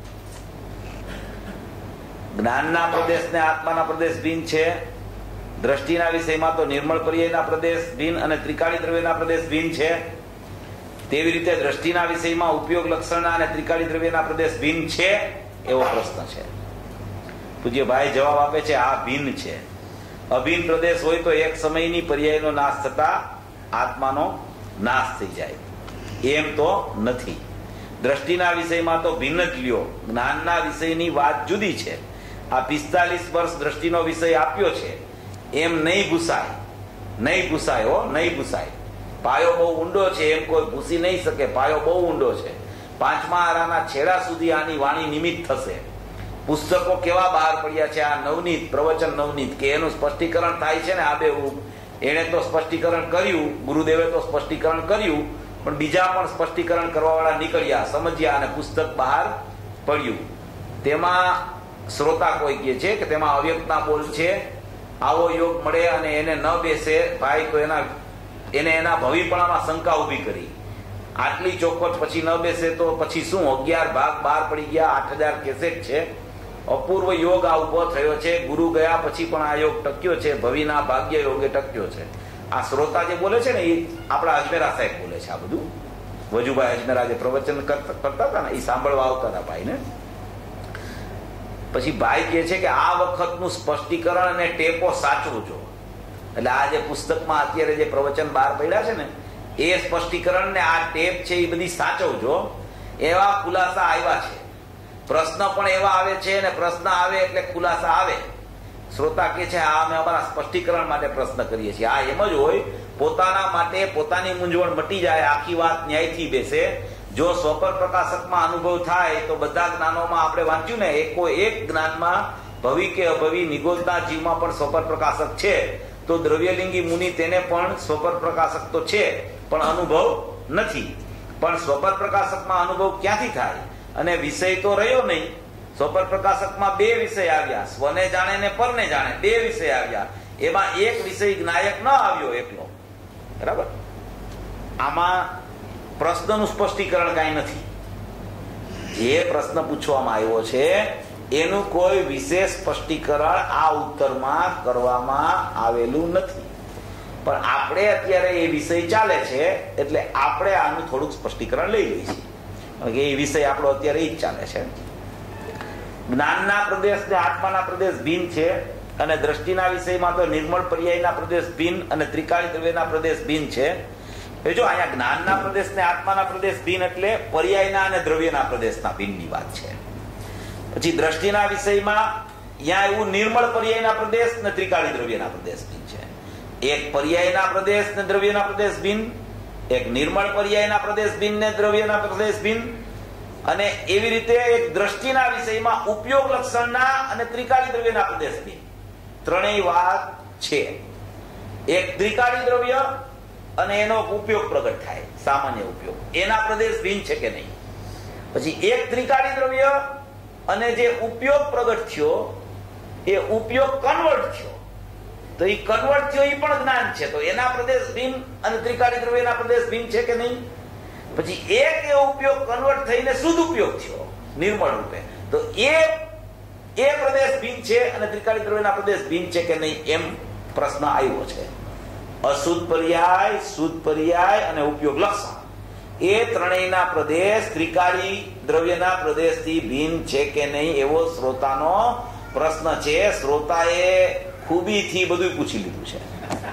જ્ઞાનના પ્રદેશ ને આત્માના પ્રદેશ ભિન્ન છે. દ્રષ્ટિના વિષયમાં તો નિર્મળ પર્યાયના પ્રદેશ ભિન્ન અને ત્રિકાળી દ્રવ્યના પ્રદેશ ભિન્ન છે. તેવી રીતે દ્રષ્ટિના વિષયમાં ઉપયોગ લક્ષણના અને ત્રિકાળી દ્રવ્યના પ્રદેશ ભિન્ન છે, એવો પ્રશ્ન છે. પૂજ્ય ભાઈ જવાબ આપે છે આ ભિન્ન છે. અભિન્ન પ્રદેશ હોય તો એક સમયની પર્યાયનો નાશ થતા આત્માનો નાશ થઈ જાય, એમ તો નથી. દ્રષ્ટિના વિષયમાં તો ભિન્ન જ લ્યો, જ્ઞાનના વિષયની વાત જુદી છે. આ પિસ્તાલીસ વર્ષ દ્રષ્ટિનો વિષય આપ્યો છે એમ નહીં ભૂસાય, નહીં ભૂસાય હો, નહીં ભૂસાય. પાયો બહુ ઊંડો છે, એમ કોઈ ભૂસી નહીં શકે. પાયો બહુ ઊંડો છે. પાંચમા આરાના છેડા સુધી આની વાણી નિમિત્ત થશે. પુસ્તકો કેવા બહાર પડ્યા છે, આ નવનીત પ્રવચન નવનીત, કે એનું સ્પષ્ટીકરણ થાય છે ને આ બે. એને તો સ્પષ્ટીકરણ કર્યું, ગુરુદેવે તો સ્પષ્ટીકરણ કર્યું, પણ બીજા પણ સ્પષ્ટીકરણ કરવા વાળા નીકળ્યા, સમજ્યા અને પુસ્તક બહાર પડ્યું. તેમાં શ્રોતા કોઈ કહે છે કે તેમાં અવ્યક્તના બોલ છે, આવો યોગ મળે અને એને ન બેસે ભાઈ તો એના એને એના ભવિપણામાં શંકા ઉભી કરી. આટલી ચોખવટ પછી ન બેસે તો પછી શું? અગિયાર ભાગ બહાર પડી ગયા, આઠ હજાર કેસેટ છે. અપૂર્વ યોગ આ ઉભો થયો છે. ગુરુ ગયા પછી પણ આ યોગ ટક્યો છે, ભવિના ભાગ્ય યોગે ટક્યો છે. આ શ્રોતા જે બોલે છે ને એ આપણા અજમેરા સાહેબ બોલે છે. આ બધું વજુભાઈ અજમેરા જે પ્રવચન કરતા હતા ને એ સાંભળવા આવતા હતા ભાઈ ને. પછી ભાઈ કહે છે કે આ વખતનું સ્પષ્ટીકરણ અને ટેપો સાચવું જો. એટલે આ જે પુસ્તકમાં અત્યારે જે પ્રવચન બહાર પડ્યા છે ને એ સ્પષ્ટીકરણ ને આ ટેપ છે એ બધી સાચવજો. એવા ખુલાસા આવ્યા છે, પ્રશ્ન પણ એવા આવે છે અને પ્રશ્ન આવે એટલે ખુલાસા આવે. શ્રોતા કે છે આ અમે અમારા સ્પષ્ટીકરણ માટે પ્રશ્ન કરીએ છીએ. આ એમ જ હોય, પોતાના માટે પોતાની મૂંઝવણ મટી જાય, આખી વાત ન્યાયથી બેસે. જો સ્વપર પ્રકાશકમાં અનુભવ થાય તો બધા જ્ઞાનોમાં આપણે વાંચ્યું ને એકો એક જ્ઞાનમાં ભવિ કે અભવિ નિગોદના જીવમાં પણ સ્વપર પ્રકાશક છે. તો દ્રવ્યલિંગી મુનિ તેને પણ સ્વપર પ્રકાશક તો છે પણ અનુભવ નથી. પણ સ્વપર પ્રકાશકમાં અનુભવ ક્યાંથી થાય? અને વિષય તો રહ્યો નહીં. સ્વપર પ્રકાશકમાં બે વિષય આવ્યા, સ્વને જાણે ને પરને જાણે, બે વિષય આવ્યા. એમાં એક વિષય જ્ઞાયક ન આવ્યો એકલો, બરાબર. આમાં પ્રશ્નનું સ્પષ્ટીકરણ કઈ નથી. જે પ્રશ્ન પૂછવામાં આવ્યો છે એનું કોઈ વિશેષ સ્પષ્ટીકરણ આ ઉત્તરમાં કરવામાં આવેલું નથી. પણ આપણે અત્યારે એ વિષય ચાલે છે એટલે આપણે આનું થોડુંક સ્પષ્ટીકરણ લઈ લઈએ છીએ. એ વિષય આપણો અત્યારે એ જ ચાલે છે. જ્ઞાનના પ્રદેશ ને આત્માના પ્રદેશ ભિન્ન છે, અને દ્રષ્ટિના વિષયમાં તો નિર્મળ પર્યાયના પ્રદેશ ભિન્ન અને ત્રિકાળી દ્રવ્યના પ્રદેશ ભિન્ન છે. જો અહીંયા જ્ઞાનના પ્રદેશ ને આત્માના પ્રદેશ ભિન્ન એટલે પર્યાયના અને દ્રવ્યના પ્રદેશના ભિન્નની વાત છે. પછી દ્રષ્ટિના વિષયમાં ત્યાં એવું નિર્મળ પર્યાયના પ્રદેશ ને ત્રિકાળી દ્રવ્યના પ્રદેશ ભિન્ન છે. એક પર્યાયના પ્રદેશ ને દ્રવ્યના પ્રદેશ ભિન્ન, એક નિર્મળ પર્યાયના પ્રદેશ ભિન્ન ને દ્રવ્યના પ્રદેશ ભિન્ન, અને એવી રીતે એક દ્રષ્ટિના વિષયમાં ઉપયોગ લક્ષણના અને ત્રિકાળી દ્રવ્યના પ્રદેશ ભિન્ન. ત્રણેય વાત છે. એક ત્રિકાળી દ્રવ્ય અને એનો ઉપયોગ પ્રગટ થાય, સામાન્ય ઉપયોગ, એના પ્રદેશ ભિન્ન છે કે નહીં. પછી એક ત્રિકાળી દ્રવ્ય અને જે ઉપયોગ પ્રગટ થયો એ ઉપયોગ કન્વર્ટ થયો, તો એ કન્વર્ટ થયો એ પણ જ્ઞાન છે, તો એના પ્રદેશ ભિન્ન અને ત્રિકાળી દ્રવ્યના પ્રદેશ ભિન્ન છે કે નહીં. પછી એક એ ઉપયોગ કન્વર્ટ થઈને શુદ્ધ ઉપયોગ થયો નિર્મળ રૂપે, તો એ એ પ્રદેશ ભિન્ન છે અને ત્રિકાળી દ્રવ્યના પ્રદેશ ભિન્ન છે કે નહીં એમ પ્રશ્ન આવ્યો છે. અશુદ્ધ પર્યાય, શુદ્ધ પર્યાય અને ઉપયોગ લક્ષણ એ ત્રણેયના પ્રદેશ ત્રિકાળી દ્રવ્યના પ્રદેશથી ભિન્ન છે કે નહીં એવો શ્રોતાનો પ્રશ્ન છે. શ્રોતાએ ખૂબીથી બધું પૂછી લીધું છે,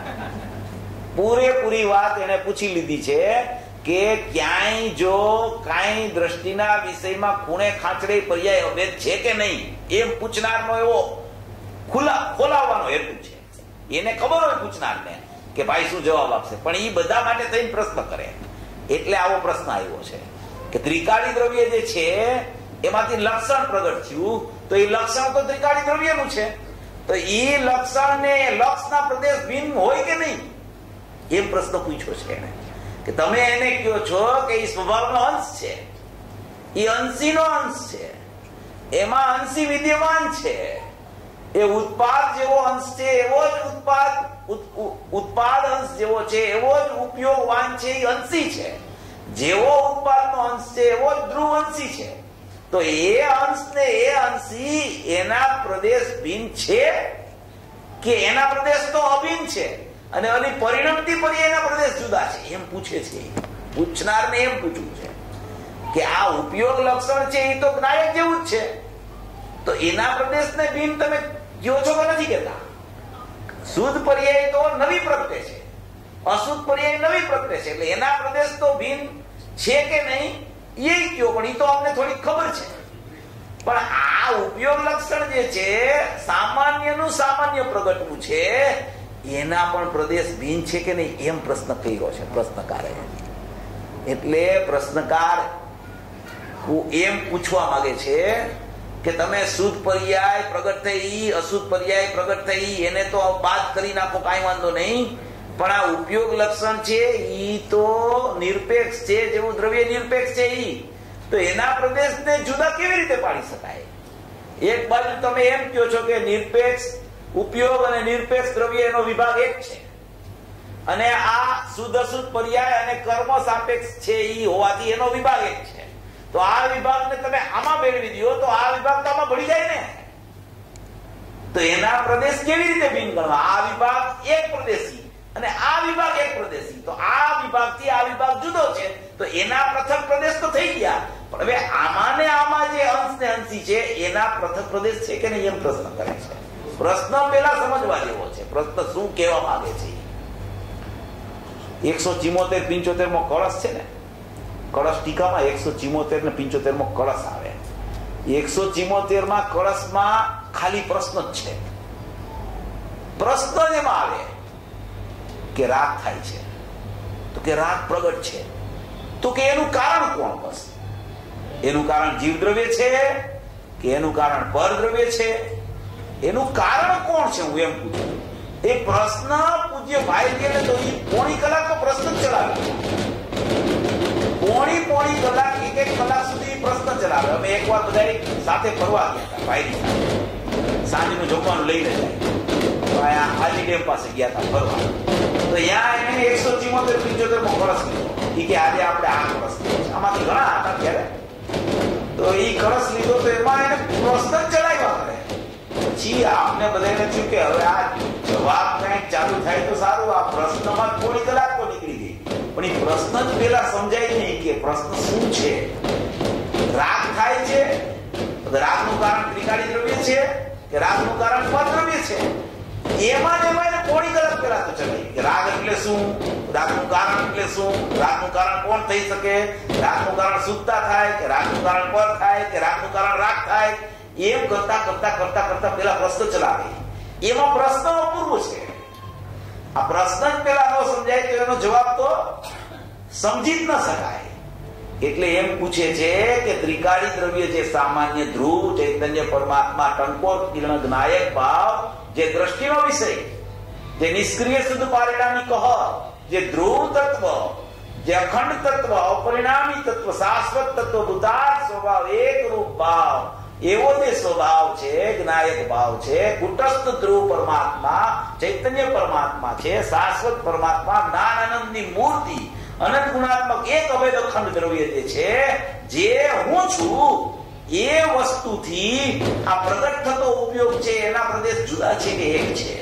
પૂરેપૂરી વાત એને પૂછી લીધી છે કે ક્યાંય જો કાંઈ દ્રષ્ટિના વિષયમાં ખૂણે ખાંચડે પર્યાય અભેદ છે કે નહીં એમ પૂછનારનો એવો ખુલા ખોલાવવાનો હેતુ છે. એને ખબર હોય પૂછનારને કે ભાઈ શું જવાબ આપશે, પણ એ બધા માટે થઈને પ્રશ્ન કરે એટલે આવો પ્રશ્ન આવ્યો છે કે ત્રિકાળી દ્રવ્ય જે છે એમાંથી લક્ષણ પ્રગટ થયું, તો એ લક્ષણ તો ત્રિકાળી દ્રવ્યનું છે, તો એ લક્ષણ ને લક્ષના પ્રદેશ ભિન્ન હોય કે નહીં એમ પ્રશ્ન પૂછ્યો છે એને. કે તમે એને કહો છો કે એ સ્વભાવનો અંશ છે, એ અંશીનો અંશ છે, એમાં અંશી વિદ્યમાન છે, એ ઉત્પાદ જેવો અંશ છે એવો જ ઉત્પાદ ઉત્પાદ અંશ જેવો છે એવો જ ઉપયોગવાન છે, એ અંશી છે. જેવો ઉત્પાદનો અંશ છે એવો જ ધ્રુવ અંશી છે, તો એ અંશ ને એ અંશી એના પ્રદેશ ભિન્ન છે કે એના પ્રદેશ તો અભિન્ન છે, અને ઓલી પરિણમતી પર્યાયના પ્રદેશ જુદા છે એમ પૂછે છે. પૂછનારને એમ પૂછવું છે કે આ ઉપયોગ લક્ષણ છે એ તો જ્ઞાયક જેવું જ છે, તો એના પ્રદેશને ભિન્ન તમે કહો છો કે નથી કહેતા. શુદ્ધ પર્યાય તો નવી પ્રગટે છે, અશુદ્ધ પર્યાય નવી પ્રગટે છે, એટલે એના પ્રદેશ તો ભિન્ન છે કે નહીં એ કયો, પણ એ તો અમને થોડી ખબર છે. પણ આ ઉપયોગ લક્ષણ જે છે સામાન્યનું સામાન્ય પ્રગટવું છે, એના પણ પ્રદેશ ભિન્ન છે કે નહીં એમ પ્રશ્ન કર્યો છે પ્રશ્નકારે. એટલે પ્રશ્નકાર એમ પૂછવા માંગે છે કે તમે શુદ્ધ પર્યાય પ્રગટ થઈ, અશુદ્ધ પર્યાય પ્રગટ થઈ, એને તો બાદ કરી નાખો, કાંઈ વાંધો નહીં, પણ આ ઉપયોગ લક્ષણ છે ઈ તો નિરપેક્ષ છે, જેવું દ્રવ્ય નિરપેક્ષ છે ઈ, તો એના પ્રદેશને જુદા કેવી રીતે પાડી શકાય? એક બાજુ તમે એમ કહો છો કે નિરપેક્ષ ઉપયોગ અને નિરપેક્ષ દ્રવ્ય એનો વિભાગ એક છે, અને આ શુદ્ધ અશુદ્ધ પર્યાય અને કર્મ સાપેક્ષ છે ઈ હોવાથી એનો વિભાગ એક છે, તો આ વિભાગને તમે આમાં મેળવી દો તો આ વિભાગ તો આમાં ભળી જાય ને, તો એના પ્રદેશ કેવી રીતે ભિન્ન ગણવા? આ વિભાગ એક પ્રદેશી અને આ વિભાગ એક પ્રદેશી, તો આ વિભાગથી આ વિભાગ જુદો છે, તો એના પ્રથમ પ્રદેશ તો થઈ ગયા, પણ હવે આમાં ને આમાં જે અંશ ને અંશી છે એના પ્રથમ પ્રદેશ છે કે નહીં એમ પ્રશ્ન કરે છે. પ્રશ્ન પેલા સમજવા જેવો છે. પ્રશ્ન શું કહેવા માંગે છે. એકસો ચિમોતેર પિંચોતેર મો કળશ છે ને, કળશ ટીકામાં એકસો ચિમોતેર ને પિંચોતેર મો કળશ આવે. એકસો ચિમોતેર માં કળશમાં ખાલી પ્રશ્ન જ છે. પ્રશ્ન એમાં આવે કે રાગ થાય છે, તો કે રાગ પ્રગટ છે, તો કે એનું કારણ કોણ? બસ એનું કારણ જીવ દ્રવ્ય છે કે એનું કારણ પર દ્રવ્ય છે? એનું કારણ કોણ છે હું એમ પૂછું. એ પ્રશ્ન પૂજ્ય ભાઈ કે તો એ પોણી કલાક તો પ્રશ્ન જ ચલાવે. પોણી પોણી કલાક એક એક કલાક સુધી પ્રશ્ન ચલાવે. અમે એકવાર બધા સાથે ફરવા ગયા હતા ભાઈ સાથે, સાંજનું જમવાનું લઈને જાય હાજી ડેમ પાસે ગયા હતા ફરવા. તો ત્યાં એને એકસો ચિમોતેર પિંચોતેર મો કળશ લીધો. એ કે આજે આપણે આ કળશ લીધો છે. આમાંથી ઘણા હતા ત્યારે. તો એ કળશ લીધો તો એમાં એને પ્રશ્ન જ ચલાવ્યા કરે. પછી આપને બધાને થયું કે હવે આ જવાબ કઈક ચાલુ થાય તો સારું. આ પ્રશ્નમાં થોડી કલાક તો નીકળી ગઈ, પણ એ પ્રશ્ન જ પેલા સમજાય નહીં કે પ્રશ્ન શું છે. રાગ થાય છે, રાગનું કારણ ત્રિકાળી દ્રવ્ય છે કે રાગનું કારણ પરદ્રવ્ય છે? એમાં જ એમાં થોડી કલાક પેલા તો ચલાવી કે રાગ એટલે શું, રાગનું કારણ એટલે શું, રાગનું કારણ કોણ થઈ શકે, રાગનું કારણ શુદ્ધતા થાય કે રાગનું કારણ પર થાય કે રાગનું કારણ રાગ થાય? એમ કરતા કરતા કરતા કરતા પેલા પ્રશ્ન ચલાવે. એમાં પ્રશ્ન અપૂર્વ છે. આ પ્રશ્ન જ પેલા ન સમજાય તો એનો જવાબ તો સમજી જ ન શકાય. એટલે એમ પૂછે છે કે ત્રિકાળી દ્રવ્ય જે સામાન્ય ધ્રુવ ચૈતન્ય પરમાત્મા ટંકોર કિરણ જ્ઞાયક ભાવ, જે દ્રષ્ટિનો વિષય, જે નિષ્ક્રિય શુદ્ધ પારિણામી કહ, જે ધ્રુવ તત્વ, જે અખંડ તત્વ, અપરિણામી તત્વ, શાશ્વત તત્વ, ભૂતાર્થ સ્વભાવ, એક રૂપ ભાવ, એવો જે સ્વભાવ છે, જ્ઞાયક ભાવ છે, કુટસ્થ ધ્રુવ પરમાત્મા ચૈતન્ય પરમાત્મા છે, શાશ્વત પરમાત્મા જ્ઞાન આનંદની મૂર્તિ, અનંત ગુણાત્મક એક અભેદ અખંડ દ્રવ્ય જે છે, જે હું છું એ વસ્તુથી આ પ્રગટ થતો ઉપયોગ છે એના પ્રદેશ જુદા છે કે એક છે?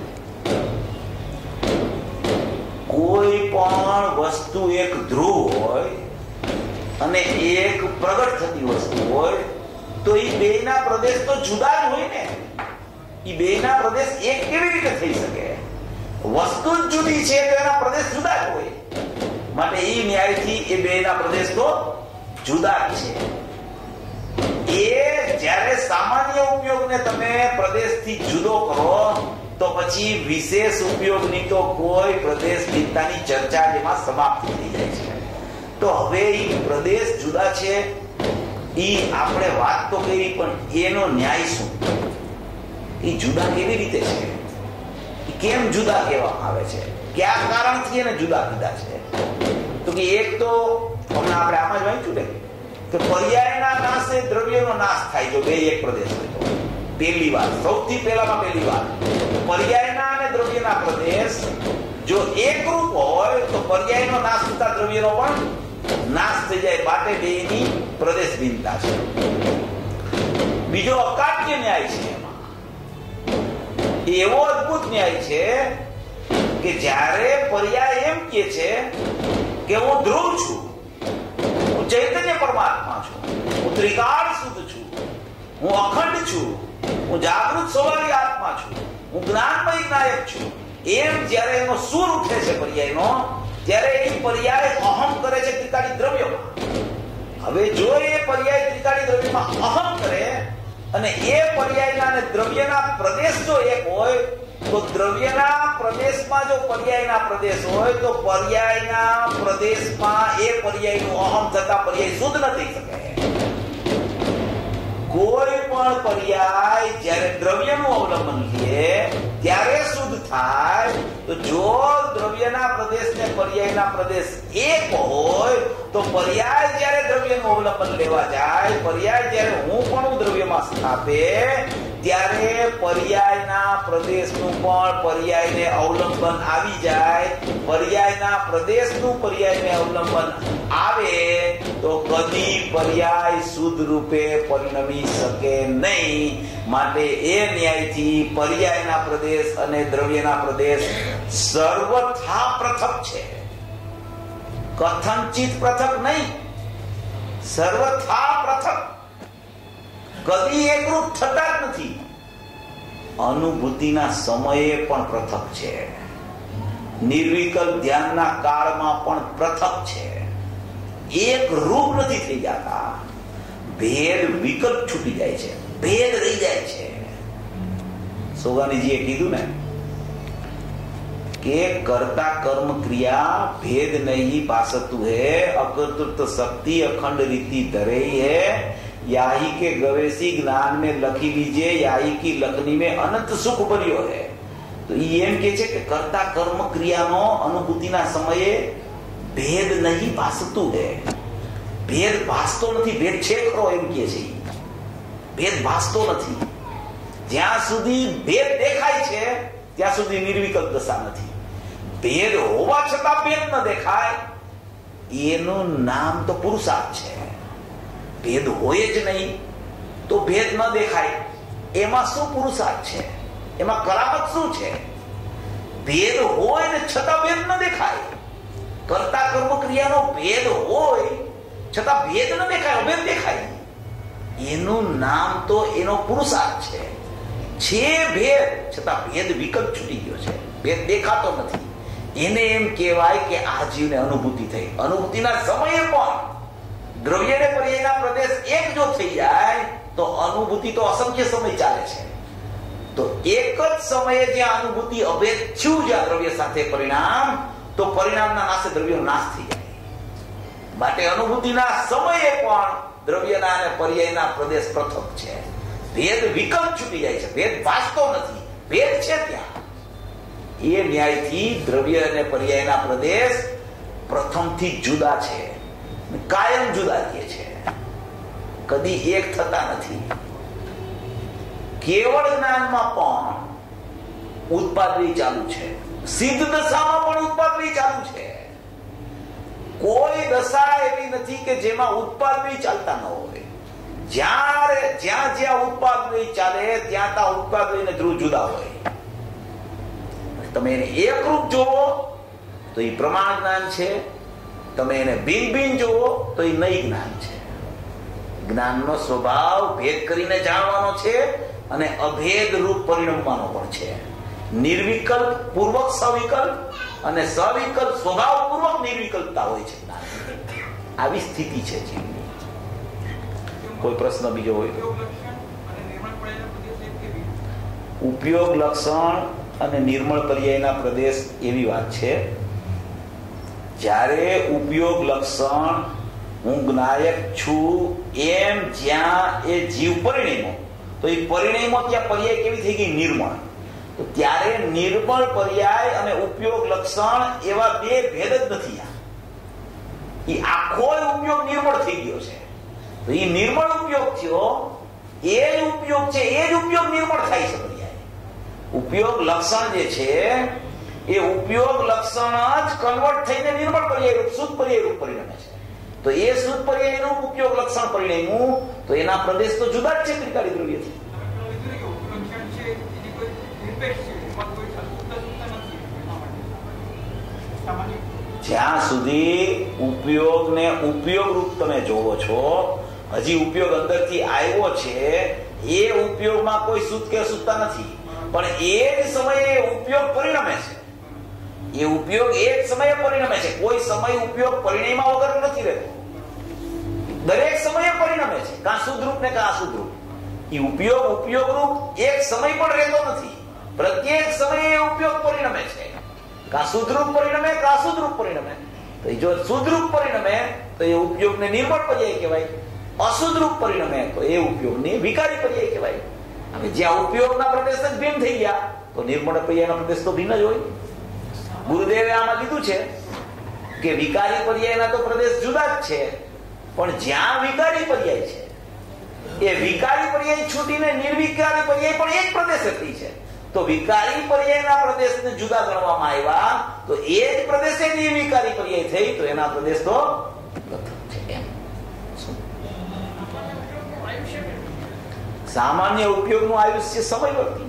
કોઈ પણ વસ્તુ એક ધ્રુવ હોય અને એક પ્રગટ થતી વસ્તુ હોય તો એ બેના પ્રદેશ તો જુદા જ હોય ને. એ બેના પ્રદેશ એક કેવી રીતે થઈ શકે? વસ્તુ જ જુદી છે તો એના પ્રદેશ જુદા જ હોય. માટે એ ન્યાયથી એ બેના પ્રદેશ તો જુદા જ છે. એ જ્યારે સામાન્ય ઉપયોગને તમે પ્રદેશથી જુદો કરો તો પછી વિશેષ ઉપયોગની તો કોઈ પ્રદેશ ભિન્નતાની ચર્ચા જેમાં સમાપ્ત થઈ જાય છે. તો હવે એ પ્રદેશ જુદા છે, એ આપણે વાત તો કરી, પણ એનો ન્યાય શું? એ જુદા કેવી રીતે છે? એ કેમ જુદા કહેવામાં આવે છે? કયા કારણથી એને જુદા કીધા છે? તો કે એક તો હમણાં આપણે આમાં જ વાંચ્યું ને કે પર્યાયના નાશે દ્રવ્યનો નાશ થાય જો બે એક પ્રદેશ હોય તો. પહેલી વાર, સૌથી પહેલામાં પહેલી વાર પર્યાયના અને દ્રવ્યના પ્રદેશ જો એકરૂપ હોય તો પર્યાયનો નાશ થતા દ્રવ્યનો પણ નાશ થઈ જાય. બાટે બેની પ્રદેશ ભિન્નતા છે. બીજો અકાટ્ય ન્યાય છે. એમાં એવો અદ્ભુત ન્યાય છે કે જ્યારે પર્યાય એમ કે છે કે હું ધ્રુવ છું, હું ચૈતન્ય પરમાત્મા છું, હું ત્રિકાળ શુદ્ધ છું, હું અખંડ છું, હું જાગૃત સ્વભાવી આત્મા છું, હું જ્ઞાનમય જ્ઞાયક છું, એમ જ્યારે એનો સૂર ઉઠે છે પર્યાયનો, ત્યારે એ પર્યાય અહમ કરે છે ત્રિકાળી દ્રવ્યમાં. હવે જો એ પર્યાય ત્રિકાળી દ્રવ્યમાં અહમ કરે અને એ પર્યાયના અને દ્રવ્યના પ્રદેશ જો એક હોય તો દ્રવ્યના પ્રદેશમાં જો પર્યાયના પ્રદેશ હોય તો પર્યાયના પ્રદેશમાં એ પર્યાયનું અહમ થતા પર્યાય શુદ્ધ ન થઈ શકે. કોઈ પણ પર્યાય જ્યારે દ્રવ્યનું અવલંબન લે ત્યારે શુદ્ધ થાય. તો જો દ્રવ્યના પ્રદેશ ને પર્યાયના પ્રદેશ એક હોય તો પર્યાય જ્યારે દ્રવ્યનું અવલંબન લેવા જાય, પર્યાય જ્યારે હું પણ દ્રવ્યમાં સ્થાપે ત્યારે પર્યાયના પ્રદેશનું પણ પર્યાયને અવલંબન આવી જાય. પર્યાયના પ્રદેશનું પર્યાયને અવલંબન આવે તો કદી પર્યાય શુદ્ધ રૂપે પરિણમી શકે નહીં. માટે એ ન્યાયથી પર્યાયના પ્રદેશ અને દ્રવ્યના પ્રદેશ સર્વથા પૃથક છે. કથનચિત પૃથક નહીં, સર્વથા પૃથક. કદી એકરૂપ થતા જ નથી. અનુભૂતિના સમયે પણ પૃથક છે, નિર્વિકલ્પ ધ્યાનના કાળમાં પણ પૃથક છે, એક રૂપ નથી થઈ જતા. ભેદ વિકલ્પ છૂટી જાય છે, ભેદ રહી જાય છે. સોગાનીજીએ કીધું ને કે કર્તા કર્મ ક્રિયા ભેદ નહીં ભાસતું હે, અકર્તૃત્વ શક્તિ અખંડ રીતિ ધરે है, याही के गवेशी ज्ञान में लखी लीजिए, याही की लखनी में अनंत सुख भर्यो है. तो एम के છે કે કર્તા કર્મ ક્રિયાનો અનુભૂતિના સમયે ભેદ નહીં ભાસતું હે. ભેદ ભાસતો નથી, ભેદ છે ખરો એમ કે છે. ભેદ ભાસતો નથી. જ્યાં સુધી ભેદ દેખાય છે ત્યાં સુધી નિર્વિકલ્પ દશા નથી. ભેદ હોવા છતાં ભેદ ન દેખાય એનું નામ તો પુરુષાર્થ છે. ભેદ હોય જ નહીં તો ભેદ ન દેખાય એમાં શું પુરુષાર્થ છે? એમાં કરામત શું છે? ભેદ હોય ને છતાં ભેદ ન દેખાય. કર્તા કર્મ ક્રિયાનો ભેદ હોય છતાં ભેદ ન દેખાય, ભેદ દેખાય, એનું નામ તો એનો પુરુષાર્થ છે. છે ભેદ છતાં ભેદ વિકલ્પ છૂટી ગયો છે, ભેદ દેખાતો નથી. એને એમ કહેવાય કે આ જીવને અનુભૂતિ થઈ. અનુભૂતિના સમયે પણ દ્રવ્ય ને પર્યાયના પ્રદેશ એક જો થઈ જાય તો અનુભૂતિ તો અસંખ્ય સમય ચાલે છે. તો એક જ સમયે જ્યાં અનુભૂતિ અભેદ થયું જ્યાં દ્રવ્ય સાથે પરિણામ, તો પરિણામના નાશે દ્રવ્યનો નાશ થઈ જાય. માટે અનુભૂતિના સમયે પણ દ્રવ્યના અને પર્યાયના પ્રદેશ પૃથક છે. ભેદ વિકલ્પ છૂટી જાય છે, ભેદ ભાસતો નથી, ભેદ છે ત્યાં. એ ન્યાયથી દ્રવ્ય અને પર્યાયના પ્રદેશ પ્રથમથી જુદા છે, કાયમ જુદા રહે છે, કદી એક થતા નથી. કેવળ જ્ઞાનમાં પણ ઉત્પાદની ચાલુ છે, સિદ્ધ દશામાં પણ ઉત્પાદની ચાલુ છે. કોઈ દશા એવી નથી કે જેમાં ઉત્પાદની ચાલતા ન હોય. જ્યારે જ્યાં જ્યાં ઉત્પાદની ચાલે ત્યાં ત્યાં ઉત્પાદની ને ધ્રુવ જુદા હોય. તમે એને એકરૂપ જોવો તો એ પ્રમાણ જ્ઞાન છે, તમે એને બિન બિન જોવો તો એ નઈ જ્ઞાન છે. જ્ઞાનનો સ્વભાવ ભેદ કરીને જાણવાનો છે અને અભેદ રૂપ પરિણમવાનો પણ છે. નિર્વિકલ્પ પૂર્વક સવિકલ્પ અને સવિકલ્પ સ્વભાવ પૂર્વક નિર્વિકલ્પતા હોય છે. આવી સ્થિતિ છે જીવની. કોઈ પ્રશ્ન બીજો હોય? ઉપયોગ લક્ષણ અને નિર્મળ પર્યાયના પ્રદેશ એવી વાત છે. જ્યારે ઉપયોગ લક્ષણ હું જ્ઞાયક છું એમ જ્યાં એ જીવ પરિણમો, તો એ પરિણમો ત્યાં પર્યાય કેવી થઈ ગઈ? નિર્મળ. તો ત્યારે નિર્મળ પર્યાય અને ઉપયોગ લક્ષણ એવા બે ભેદ જ નથી. એ આખો ઉપયોગ નિર્મળ થઈ ગયો છે. તો એ નિર્મળ ઉપયોગ થયો, એ જ ઉપયોગ છે, એ જ ઉપયોગ નિર્મળ થાય છે. પર્યાય ઉપયોગ લક્ષણ જે છે એ ઉપયોગ લક્ષણ જ કન્વર્ટ થઈને નિર્મળ પર્યાય રૂપ શુદ્ધ પર્યાય રૂપ પરિણમે છે. તો એ શુદ્ધ પર્યાય રૂપ ઉપયોગ લક્ષણ પરિણમ્યું તો એના પ્રદેશ તો જુદા જ છે ત્રિકાળી દ્રવ્યથી. જ્યાં સુધી ઉપયોગને ઉપયોગ રૂપ તમે જોવો છો, હજી ઉપયોગ અંદરથી આવ્યો છે, એ ઉપયોગમાં કોઈ શુદ્ધ કે અશુદ્ધતા નથી, પણ એ જ સમયે ઉપયોગ પરિણમે છે. એ ઉપયોગ એક સમયે પરિણમે છે. કોઈ સમય ઉપયોગ પરિણમ્યા વગર નથી રહેતો. દરેક સમયે પરિણમે છે, કાં શુદ્ધ રૂપ ને કાં અશુદ્ધ રૂપ. એ ઉપયોગ ઉપયોગ રૂપ એક સમય પણ રહેતો નથી. પ્રત્યેક સમયે ઉપયોગ પરિણમે છે, કાં શુદ્ધ રૂપ પરિણમે કાં અશુદ્ધ રૂપ પરિણમે. તો જો શુદ્ધ રૂપ પરિણમે તો એ ઉપયોગને નિર્મળ પર્યાય કહેવાય. અશુદ્ધ રૂપ પરિણમે તો એ ઉપયોગને વિકારી પર્યાય કહેવાય. હવે જ્યાં ઉપયોગના પ્રદેશ જ ભિન્ન થઈ ગયા તો નિર્મળ પર્યાયના પ્રદેશ તો ભિન્ન જ હોય. ગુરુદેવે આમાં લીધું છે કે વિકારી પર્યાયના તો પ્રદેશ જુદા જ છે, પણ જ્યાં વિકારી પર્યાય છે એ વિકારી પર્યાય છૂટીને નિર્વિકારી પર્યાય પણ એક પ્રદેશ થઈ છે. તો વિકારી પર્યાયના પ્રદેશને જુદા ગણવામાં આવ્યા તો એ જ પ્રદેશે નિર્વિકારી પર્યાય થઈ તો એના પ્રદેશ તો સામાન્ય ઉપયોગનું આયુષ્ય સમયવર્તી.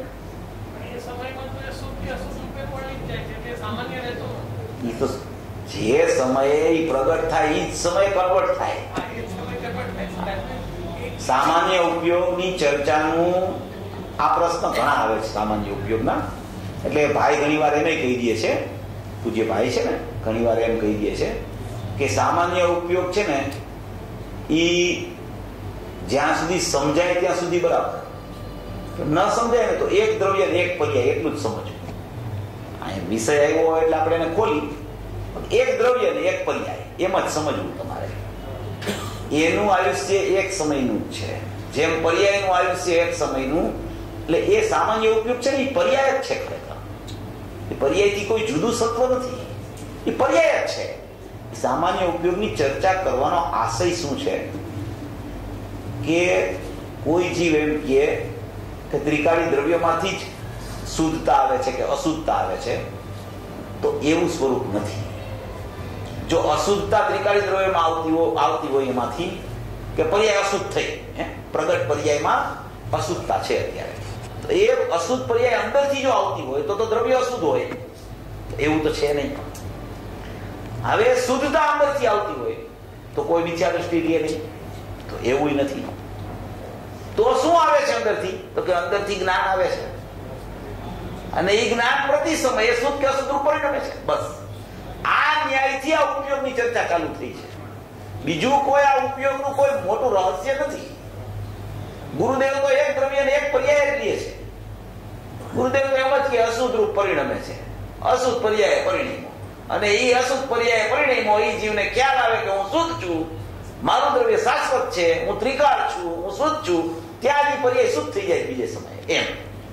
જે સમયે પ્રગટ થાય એ જ સમય કન્વર્ટ થાય. સામાન્ય ઉપયોગની ચર્ચાનું આ પ્રશ્ન ઘણા આવે છે સામાન્ય ઉપયોગના. એટલે ભાઈ ઘણી વાર એમ કહી દે છે, પૂજ્ય ભાઈ છે ને, ઘણી વાર એમ કહી દે છે કે સામાન્ય ઉપયોગ છે ને એ જ્યાં સુધી સમજાય ત્યાં સુધી બરાબર, ન સમજાય ને તો એક દ્રવ્ય ને એક પર્યાય એટલું જ સમજવું. અહીંયા વિષય આવ્યો હોય એટલે આપણે એને ખોલી એક દ્રવ્ય ને એક પર્યાય એમ જ સમજવું તમારે. એનું આયુષ્ય એક સમયનું જ છે, જેમ પર્યાયનું આયુષ્ય એક સમયનું. એટલે એ સામાન્ય ઉપયોગ છે ને એ પર્યાય જ છે. ખરેખર એ પર્યાયથી કોઈ જુદું સત્વ નથી, એ પર્યાય જ છે. સામાન્ય ઉપયોગની ચર્ચા કરવાનો આશય શું છે કે કોઈ જીવ એમ કહે કે ત્રિકાળી દ્રવ્યમાંથી જ શુદ્ધતા આવે છે કે અશુદ્ધતા આવે છે, તો એવું સ્વરૂપ નથી. જો અશુદ્ધતા ત્રિકાળી દ્રવ્યમાં આવતી હોય આવતી હોય એમાંથી કે પર્યાય અશુદ્ધ થઈ, પ્રગટ પર્યાયમાં અશુદ્ધતા છે અત્યારે, તો એ અશુદ્ધ પર્યાય અંદરથી જો આવતી હોય તો તો દ્રવ્ય અશુદ્ધ હોય, એવું તો છે નહીં. હવે શુદ્ધતા અંદરથી આવતી હોય તો કોઈ વિચાર દ્રષ્ટિ લે નહીં, તો એવું નથી. તો શું આવે છે અંદરથી? તો કે અંદરથી જ્ઞાન આવે છે, અને એ જ્ઞાન પ્રતિ સમયે શુદ્ધ કે અશુદ્ધ રૂપ પરિણમે છે. બસ આ ન્યાયથી આ ઉપયોગની ચર્ચા ચાલુ થઈ છે. બીજું કોઈ આ ઉપયોગનું કોઈ મોટું રહસ્ય નથી. ગુરુદેવ તો એક દ્રવ્ય ને એક પર્યાય લે છે. ગુરુદેવ તો એમ જ કે અશુદ્ધ રૂપ પરિણમે છે, અશુદ્ધ પર્યાય પરિણમો, અને એ અશુદ્ધ પર્યાય પરિણમો એ જીવને ખ્યાલ આવે કે હું શુદ્ધ છું, મારું દ્રવ્ય શાશ્વત છે, હું ત્રિકાળ છું, હું શુદ્ધ છું, ત્યાં જ પર્યાય શુદ્ધ થઈ જાય બીજે સમયે. એમ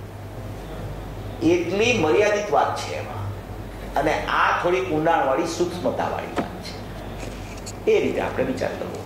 એટલી મર્યાદિત વાત છે એમાં, અને આ થોડી ઊંડાણ વાળી સૂક્ષ્મતા વાળી વાત છે. એ રીતે આપણે વિચાર કરવો.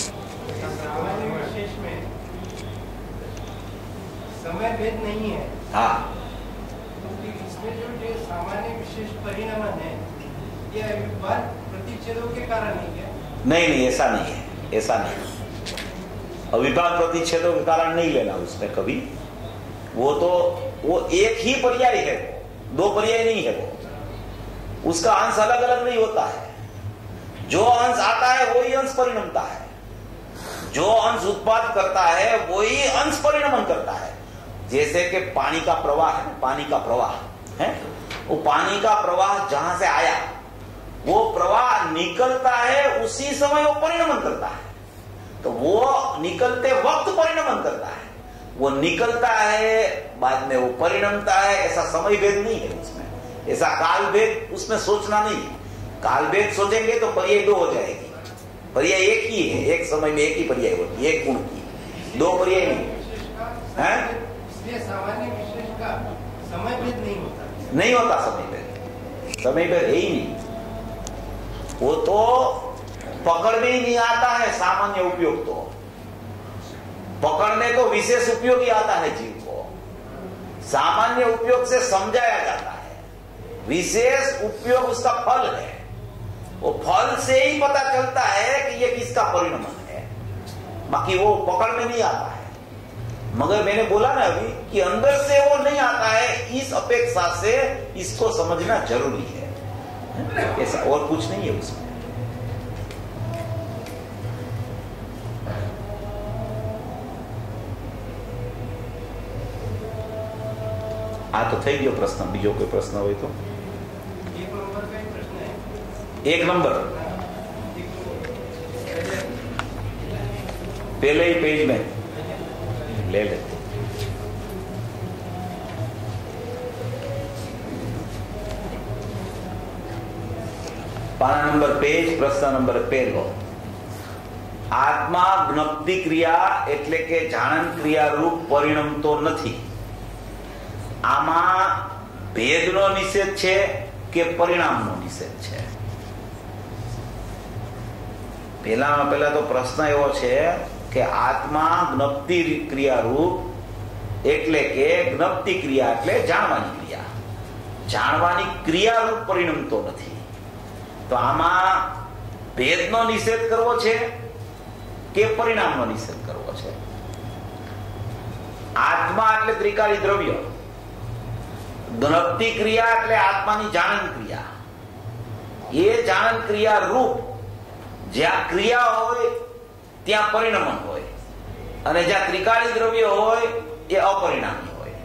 समय भेद नहीं है. हाँ, इसमें जो ये सामान्य विशेष परिणाम है ये अविभाज्य प्रतिच्छेदों के कारण नहीं है. नहीं नहीं ऐसा नहीं है, ऐसा नहीं. अविभाज्य प्रतिच्छेदों के कारण नहीं लेना उसमें कभी. वो तो वो एक ही पर्याय है, दो पर्याय नहीं है. वो उसका अंश अलग अलग नहीं होता है. जो अंश आता है वही अंश परिणमता है, जो अंश उत्पाद करता है वही अंश परिणमन करता है. जैसे कि पानी का प्रवाह है, पानी का प्रवाह है, वो पानी का प्रवाह जहां से आया वो प्रवाह निकलता है, उसी समय वो परिणमन करता है. तो वो निकलते वक्त परिणमन करता है, वो निकलता है बाद में वो परिणमता है. ऐसा समय भेद नहीं है उसमें, ऐसा काल भेद उसमें सोचना नहीं है. काल भेद सोचेंगे तो पर्याय दो हो जाएगी. पर्याय एक ही है, एक समय में एक ही पर्याय होती है, एक गुण की, दो पर्याय नहीं है. सामान्य विशेष का समय भेद नहीं होता. नहीं होता समय भेद, समय भेद है ही नहीं. वो तो पकड़ में ही नहीं आता है. सामान्य उपयोग तो पकड़ने को विशेष उपयोग ही आता है जीव को. सामान्य उपयोग से समझाया जाता है, विशेष उपयोग उसका फल है. वो फल से ही पता चलता है कि ये किसका परिणमन है, बाकी वो पकड़ में नहीं आता है. मगर मैंने बोला ना अभी कि अंदर से वो नहीं आता है, इस अपेक्षा से इसको समझना जरूरी है. ऐसा और कुछ नहीं है उसमें. આ તો થઈ ગયો પ્રશ્ન. બીજો કોઈ પ્રશ્ન હોય તો एक नंबर का ही प्रश्न है. એક નંબર पहले ही पेज में ले लेते. पाना नंबर पेज, प्रश्न नंबर પહેલો. આત્મા જ્ઞપ્તિ ક્રિયા એટલે કે જાણન ક્રિયા રૂપ પરિણમતો નથી. આમાં ભેદનો નિષેધ છે કે પરિણામનો નિષેધ છે? પહેલામાં પહેલા તો પ્રશ્ન એવો છે કે આત્મા જ્ઞપ્તિ ક્રિયા રૂપ એટલે કે જ્ઞપ્તિ ક્રિયા એટલે જાણવાની ક્રિયા, જાણવાની ક્રિયા રૂપ પરિણમતો નથી. તો આમાં ભેદનો નિષેધ કરવો છે કે પરિણામનો નિષેધ કરવો છે? આત્મા એટલે ત્રિકાળી દ્રવ્ય, જ્ઞપ્તિ ક્રિયા એટલે આત્માની જાણન ક્રિયા. એ જાણન ક્રિયા રૂપ જ્યાં ક્રિયા હોય ત્યાં પરિણમન હોય, અને જ્યાં ત્રિકાળી દ્રવ્ય હોય એ અપરિણામી હોય.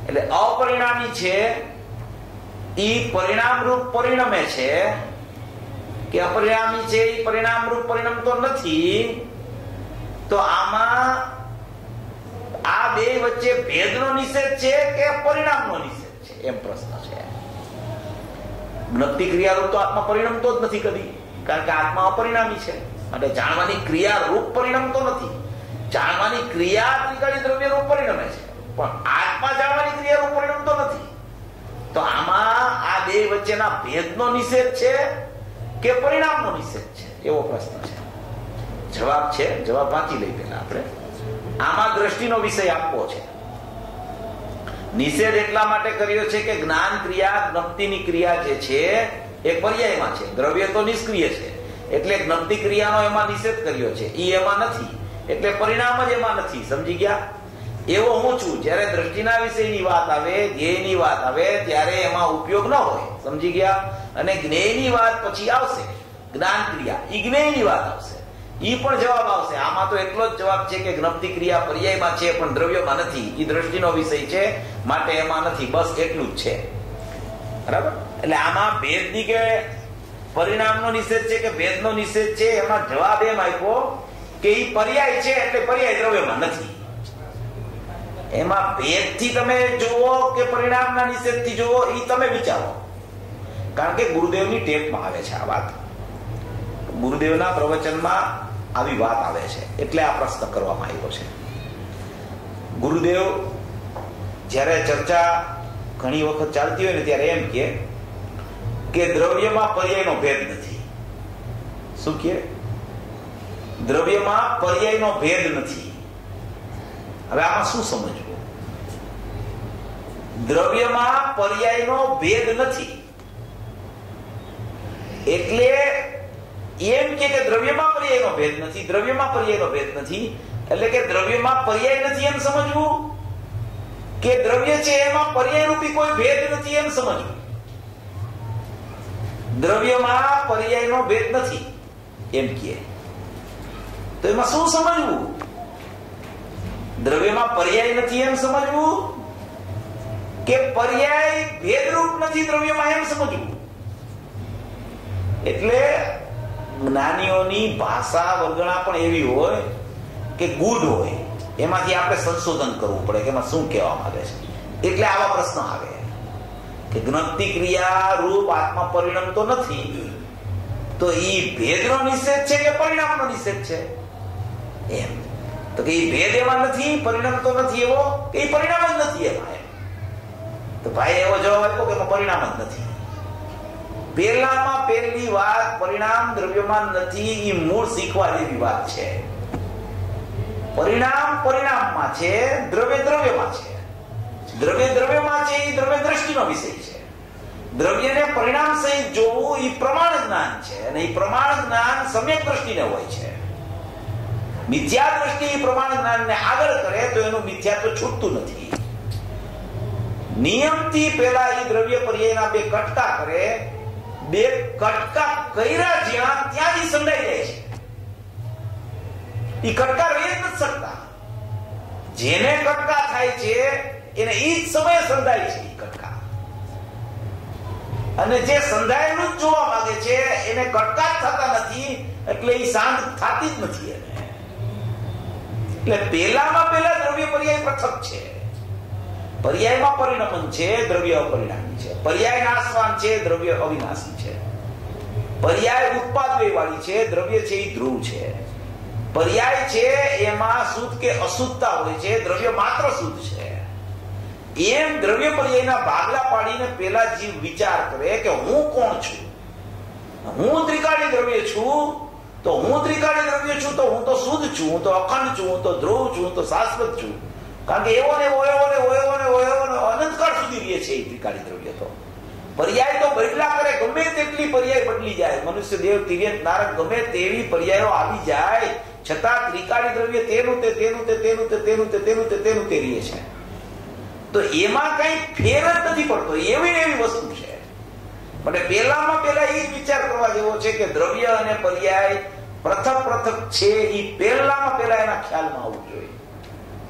એટલે અપરિણામી છે ઈ પરિણામ રૂપ પરિણમે છે કે અપરિણામી છે ઈ પરિણામ રૂપ પરિણમતો નથી, તો આમાં આ બે વચ્ચે ભેદનો નિષેધ છે કે પરિણામનો નિષેધ છે એમ પ્રશ્ન છે. જ્ઞપ્તિ ક્રિયારૂપ તો આત્મા પરિણમતો જ નથી કદી, કારણ કે આત્મા અપરિણામી છે. એટલે જાણવાની ક્રિયા રૂપ પરિણમતો નથી. જાણવાની ક્રિયા ત્રિકાળી દ્રવ્ય રૂપ પરિણમે છે, પણ આત્મા જાણવાની ક્રિયા રૂપ પરિણમતો નથી. તો આમાં આ બે વચ્ચેના ભેદનો નિષેધ છે કે પરિણામનો નિષેધ છે એવો પ્રશ્ન છે. જવાબ છે, જવાબ વાંચી લઈ પેલા આપણે. આમાં દ્રષ્ટિનો વિષય આપવો છે. નિષેધ એટલા માટે કર્યો છે કે જ્ઞાન ક્રિયા જ્ઞપ્તિની ક્રિયા જે છે એ પર્યાયમાં છે, દ્રવ્ય તો નિષ્ક્રિય છે, એટલે જ્ઞપ્તિ ક્રિયાનો એમાં નિષેધ કર્યો છે, ઈ એમાં નથી, એટલે પરિણામ જ એમાં નથી. સમજી ગયા? એવો હું છું. જયારે દ્રષ્ટિના વિષયની વાત આવે, ધ્યેયની વાત આવે, ત્યારે એમાં ઉપયોગ ન હોય. સમજી ગયા? અને જ્ઞેયની વાત પછી આવશે, જ્ઞાન ક્રિયા, ઈ જ્ઞેયની વાત આવશે, ઈ પણ જવાબ આવશે. આમાં તો એટલો જ જવાબ છે કે જ્ઞપ્તિ ક્રિયા પર્યાયમાં છે પણ દ્રવ્યમાં નથી, ઈ દ્રષ્ટિનો વિષય છે માટે એમાં નથી. બસ એટલું જ છે. બરાબર? એટલે આમાં ભેદની કે પરિણામનો નિષેધ છે કે ભેદનો નિષેધ છે, એમાં જવાબ એમ આપ્યો કે ઈ પર્યાય છે એટલે પર્યાય દ્રવ્યમાં નથી. એમાં ભેદથી તમે જુઓ કે પરિણામના નિષેધથી જુઓ, ઈ તમે વિચારો. કારણ કે ગુરુદેવની ટેપમાં આવે છે આ વાત, ગુરુદેવના પ્રવચનમાં આવી વાત આવે છે, એટલે આ પ્રશ્ન કરવામાં આવ્યો છે. ગુરુદેવ જ્યારે ચર્ચા ઘણી વખત ચાલતી હોય ને ત્યારે એમ કે કે દ્રવ્યમાં પર્યાયનો ભેદ નથી. શું કે? દ્રવ્યમાં પર્યાયનો ભેદ નથી. હવે આમાં શું સમજવું? દ્રવ્યમાં પર્યાયનો ભેદ નથી એટલે એમ કે દ્રવ્યમાં પર્યાયનો ભેદ નથી, દ્રવ્યમાં પર્યાયનો ભેદ નથી એટલે કે દ્રવ્યમાં પર્યાય નથી એમ સમજવું, કે દ્રવ્ય છે એમાં પર્યાય રૂપી કોઈ ભેદ નથી એમ સમજવું. દ્રવ્યમાં પર્યાયનો ભેદ નથી એમ કે તો એમાં શું સમજવું? દ્રવ્યમાં પર્યાય નથી એમ સમજવું કે પર્યાય ભેદરૂપ નથી દ્રવ્યમાં એમ સમજવું? એટલે જ્ઞાનીઓની ભાષા વર્ગણા પણ એવી હોય કે ગૂઢ હોય, એમાંથી આપણે સંશોધન કરવું પડે કે એમાં શું કહેવા માંગે છે. એટલે આવા પ્રશ્ન આવે કે જ્ઞપ્તિ ક્રિયા રૂપ આત્મા પરિણમતો નથી, તો ઈ ભેદનો નિષેધ છે કે પરિણામનો નિષેધ છે? એમ તો કે ઈ ભેદ એમાં નથી, પરિણામતો નથી એવો, કે ઈ પરિણામ જ નથી એમાં. એમ તો ભાઈ એવો જવાબ આપ્યો કે એમાં પરિણામ જ નથી. પહેલામાં પહેલી વાત પરિણામ દ્રવ્યમાં નથી, ઈ મૂળ શીખવા જેવી વાત છે. પરિણામ પરિણામમાં છે, દ્રવ્ય દ્રવ્યમાં છે. દ્રવ્ય દ્રવ્યમાં છે, ઈ દ્રવ્ય દ્રષ્ટિનો વિષય છે. દ્રવ્યને પરિણામ સહિત જોવું ઈ પ્રમાણ જ્ઞાન છે, અને ઈ પ્રમાણ જ્ઞાન સમ્યક દ્રષ્ટિને હોય છે. મિથ્યા દ્રષ્ટિ પ્રમાણ જ્ઞાનને આગળ કરે તો એનું મિથ્યાત્વ છૂટતું નથી. નિયમથી પેલા ઈ દ્રવ્ય પર્યાયના બે કટકા કરે, બે કટકા કર્યા જ્યાં ત્યાં જ સંડાઈ જાય છે. ઈ કટકા રહી જ નથી શકતા. જેને કટકા થાય છે એને ઈ જ સમયે સંધાય છે ઈ કટકા, અને જે સંધાયેલું જ જોવા માંગે છે એને કટકા જ થતા નથી, એટલે ઈ શાંત થતી જ નથી. એને એટલે પેલામાં પેલા દ્રવ્ય પર્યાય પૃથક છે, પર્યાયમાં પરિણમન છે, દ્રવ્ય અપરિણામી છે. પર્યાય નાશવાન છે, દ્રવ્ય અવિનાશી છે. પર્યાય ઉત્પાદવે વાળી છે, દ્રવ્ય છે એ ધ્રુવ છે. પર્યાય છે એમાં શુદ્ધ કે અશુદ્ધતા હોય છે, દ્રવ્ય માત્ર શુદ્ધ છે. એમ દ્રવ્ય પર્યાયના ભાગલા પાડીને પેલા જીવ વિચાર કરે કે હું કોણ છું? હું ત્રિકાળી દ્રવ્ય છું, તો હું ત્રિકાળી દ્રવ્ય છું તો હું તો શુદ્ધ છું, હું તો અખંડ છું, હું તો ધ્રુવ છું, હું તો શાશ્વત છું. કારણ કે એવો ને ઓયો ને ઓયો ને ઓયો ને અનંતકાળ સુધી રહે છે એ ત્રિકાળી દ્રવ્ય. તો પર્યાય તો બદલા કરે, ગમે તેટલી પર્યાય બદલી જાય, મનુષ્ય દેવ તિર્યક નારક ગમે તેવી પર્યાયો આવી જાય, છતાં ત્રિકાળી દ્રવ્ય તેનું તે તેનું તે તેનું તે તેનું તે તેનું તે તેનું તે રહે છે. તો એમાં કઈ ફેર જ નથી પડતો, એવી એવી વસ્તુ છે. એટલે પેલામાં પેલા એ જ વિચાર કરવા જેવો છે કે દ્રવ્ય અને પર્યાય પૃથક પૃથક છે, એ પહેલામાં પેલા એના ખ્યાલમાં આવવું જોઈએ.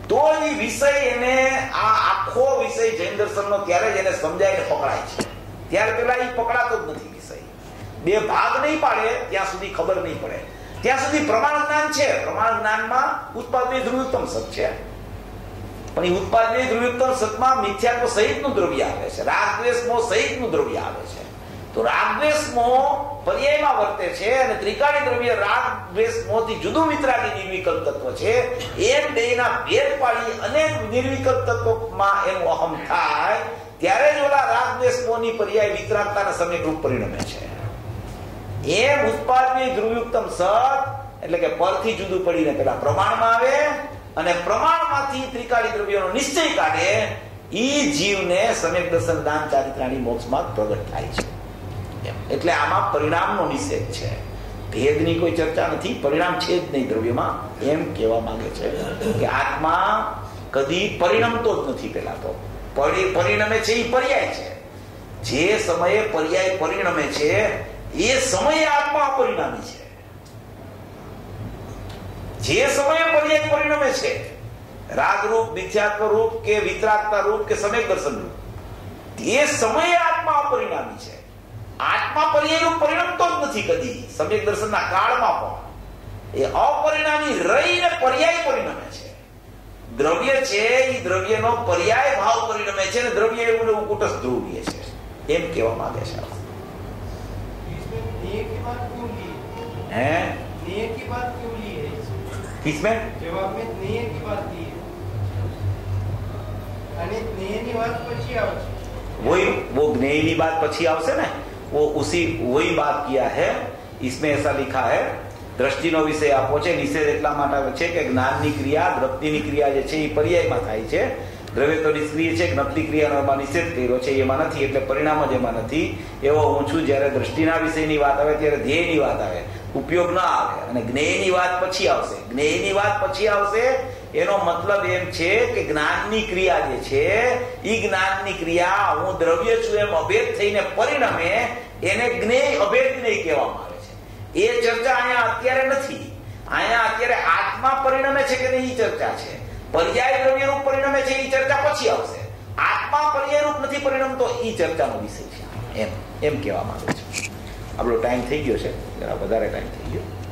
તો એ વિષય એને આ આખો વિષય જૈન દર્શનનો ત્યારે જ એને સમજાય ને પકડાય છે. ત્યારે પેલા એ પકડાતો જ નથી વિષય. બે ભાગ નહીં પાડે ત્યાં સુધી ખબર નહીં પડે. ત્યાં સુધી પ્રમાણ જ્ઞાન છે. પ્રમાણ જ્ઞાનમાં ઉત્પાદનીય ધ્રુવોત્તમ સત છે, પણ એ ઉત્પાદનીય ધ્રુવોત્તમ સતમાં મિથ્યાત્વ સહિતનું દ્રવ્ય આવે છે, રાગ દ્વેષ મોહ સહિતનું દ્રવ્ય આવે છે. તો રાગ દ્વેષ મોહ પર્યાયમાં વર્તે છે અને ત્રિકાળી દ્રવ્ય રાગ દ્વેષ મોહથી જુદું વિતરાગી નિર્વિકલ્પ તત્વ છે. એમ બેના ભેદ પાડી અને નિર્વિકલ્પ તત્વમાં એનું અહમ થાય ત્યારે જ ઓલા રાગ દ્વેષ મોહની પર્યાય વિતરાગતાના સમ્યક રૂપ પરિણમે છે. એમ ઉત્પાદનીય ધ્રુવયુક્તમ સત એટલે કે પરથી જુદું પડીને પેલા પ્રમાણમાં આવે અને પ્રમાણમાંથી ત્રિકાળી દ્રવ્યોનો નિશ્ચય કાઢે. ઈ જીવને સમ્યક દર્શન દાન ચારિત્રાણી મોક્ષમાં પ્રગટ થાય છે. એટલે આમાં પરિણામનો નિષેધ છે, ભેદની કોઈ ચર્ચા નથી. પરિણામ છે જ નહીં દ્રવ્યમાં, એમ કહેવા માંગે છે કે આત્મા કદી પરિણમતો જ નથી. પેલા તો પરિણમે છે એ પર્યાય છે. જે સમયે પર્યાય પરિણમે છે એ સમયે આત્મા અપરિણામી છે. જે સમયે પર્યાય પરિણમે છે, રાગરૂપ, મિથ્યાત્વ રૂપ કે વિતરાગતા રૂપ કે સમ્યક દર્શન રૂપ, એ સમયે આત્મા અપરિણામી છે. આત્મા પર્યાય રૂપ પરિણમતો જ નથી કદી. સમ્યક દર્શનના કાળમાં પણ એ અપરિણામી રહીને પર્યાય પરિણમે છે. દ્રવ્ય છે એ દ્રવ્યનો પર્યાય ભાવ પરિણમે છે અને દ્રવ્ય એવું એવું કુટસ્થ ધ્રુવીય છે, એમ કહેવા માંગે છે. हैं नेय की बात क्यों ली है किसमें? जवाब में नेय की बात ली है અને જ્ઞેયની વાત પછી આવશે. वही वो ज्ञेयनी बात पछी आवશે ने, वो उसी वही बात किया है. इसमें ऐसा लिखा है, દ્રષ્ટિનો વિષય આપો છે. નિષેધ એટલા માટે આવે છે કે જ્ઞાનની ક્રિયા, જ્ઞપ્તિની ક્રિયા જે છે એ પર્યાયમાં થાય છે. દ્રવ્ય તો નિષ્ક્રિય છે, જ્ઞપ્તિ ક્રિયાનો એમાં નિષેધ કર્યો છે, એમાં નથી, એટલે પરિણામ જ એમાં નથી. એવો હું છું. જ્યારે દ્રષ્ટિના વિષયની વાત આવે ત્યારે ધ્યેયની વાત આવે, ઉપયોગ ના આવે. અને જ્ઞેયની વાત પછી આવશે. જ્ઞેયની વાત પછી આવશે એનો મતલબ એમ છે કે જ્ઞાનની ક્રિયા જે છે એ જ્ઞાનની ક્રિયા હું દ્રવ્ય છું એમ અભેદ થઈને પરિણમે, એને જ્ઞેય અભેદ નહીં કહેવામાં આવે છે. એ ચર્ચા અહીંયા અત્યારે નથી. અહીંયા અત્યારે આત્મા પરિણમે છે કે નહીં એ ચર્ચા છે. પર્યાય દ્રવ્ય રૂપ પરિણમે છે એ ચર્ચા પછી આવશે. આત્મા પર્યાય રૂપ નથી પરિણમતો એ ચર્ચાનો વિષય છે. એમ એમ કહેવા માંગે છે. આપણો ટાઈમ થઈ ગયો છે, જરા વધારે ટાઈમ થઈ ગયો.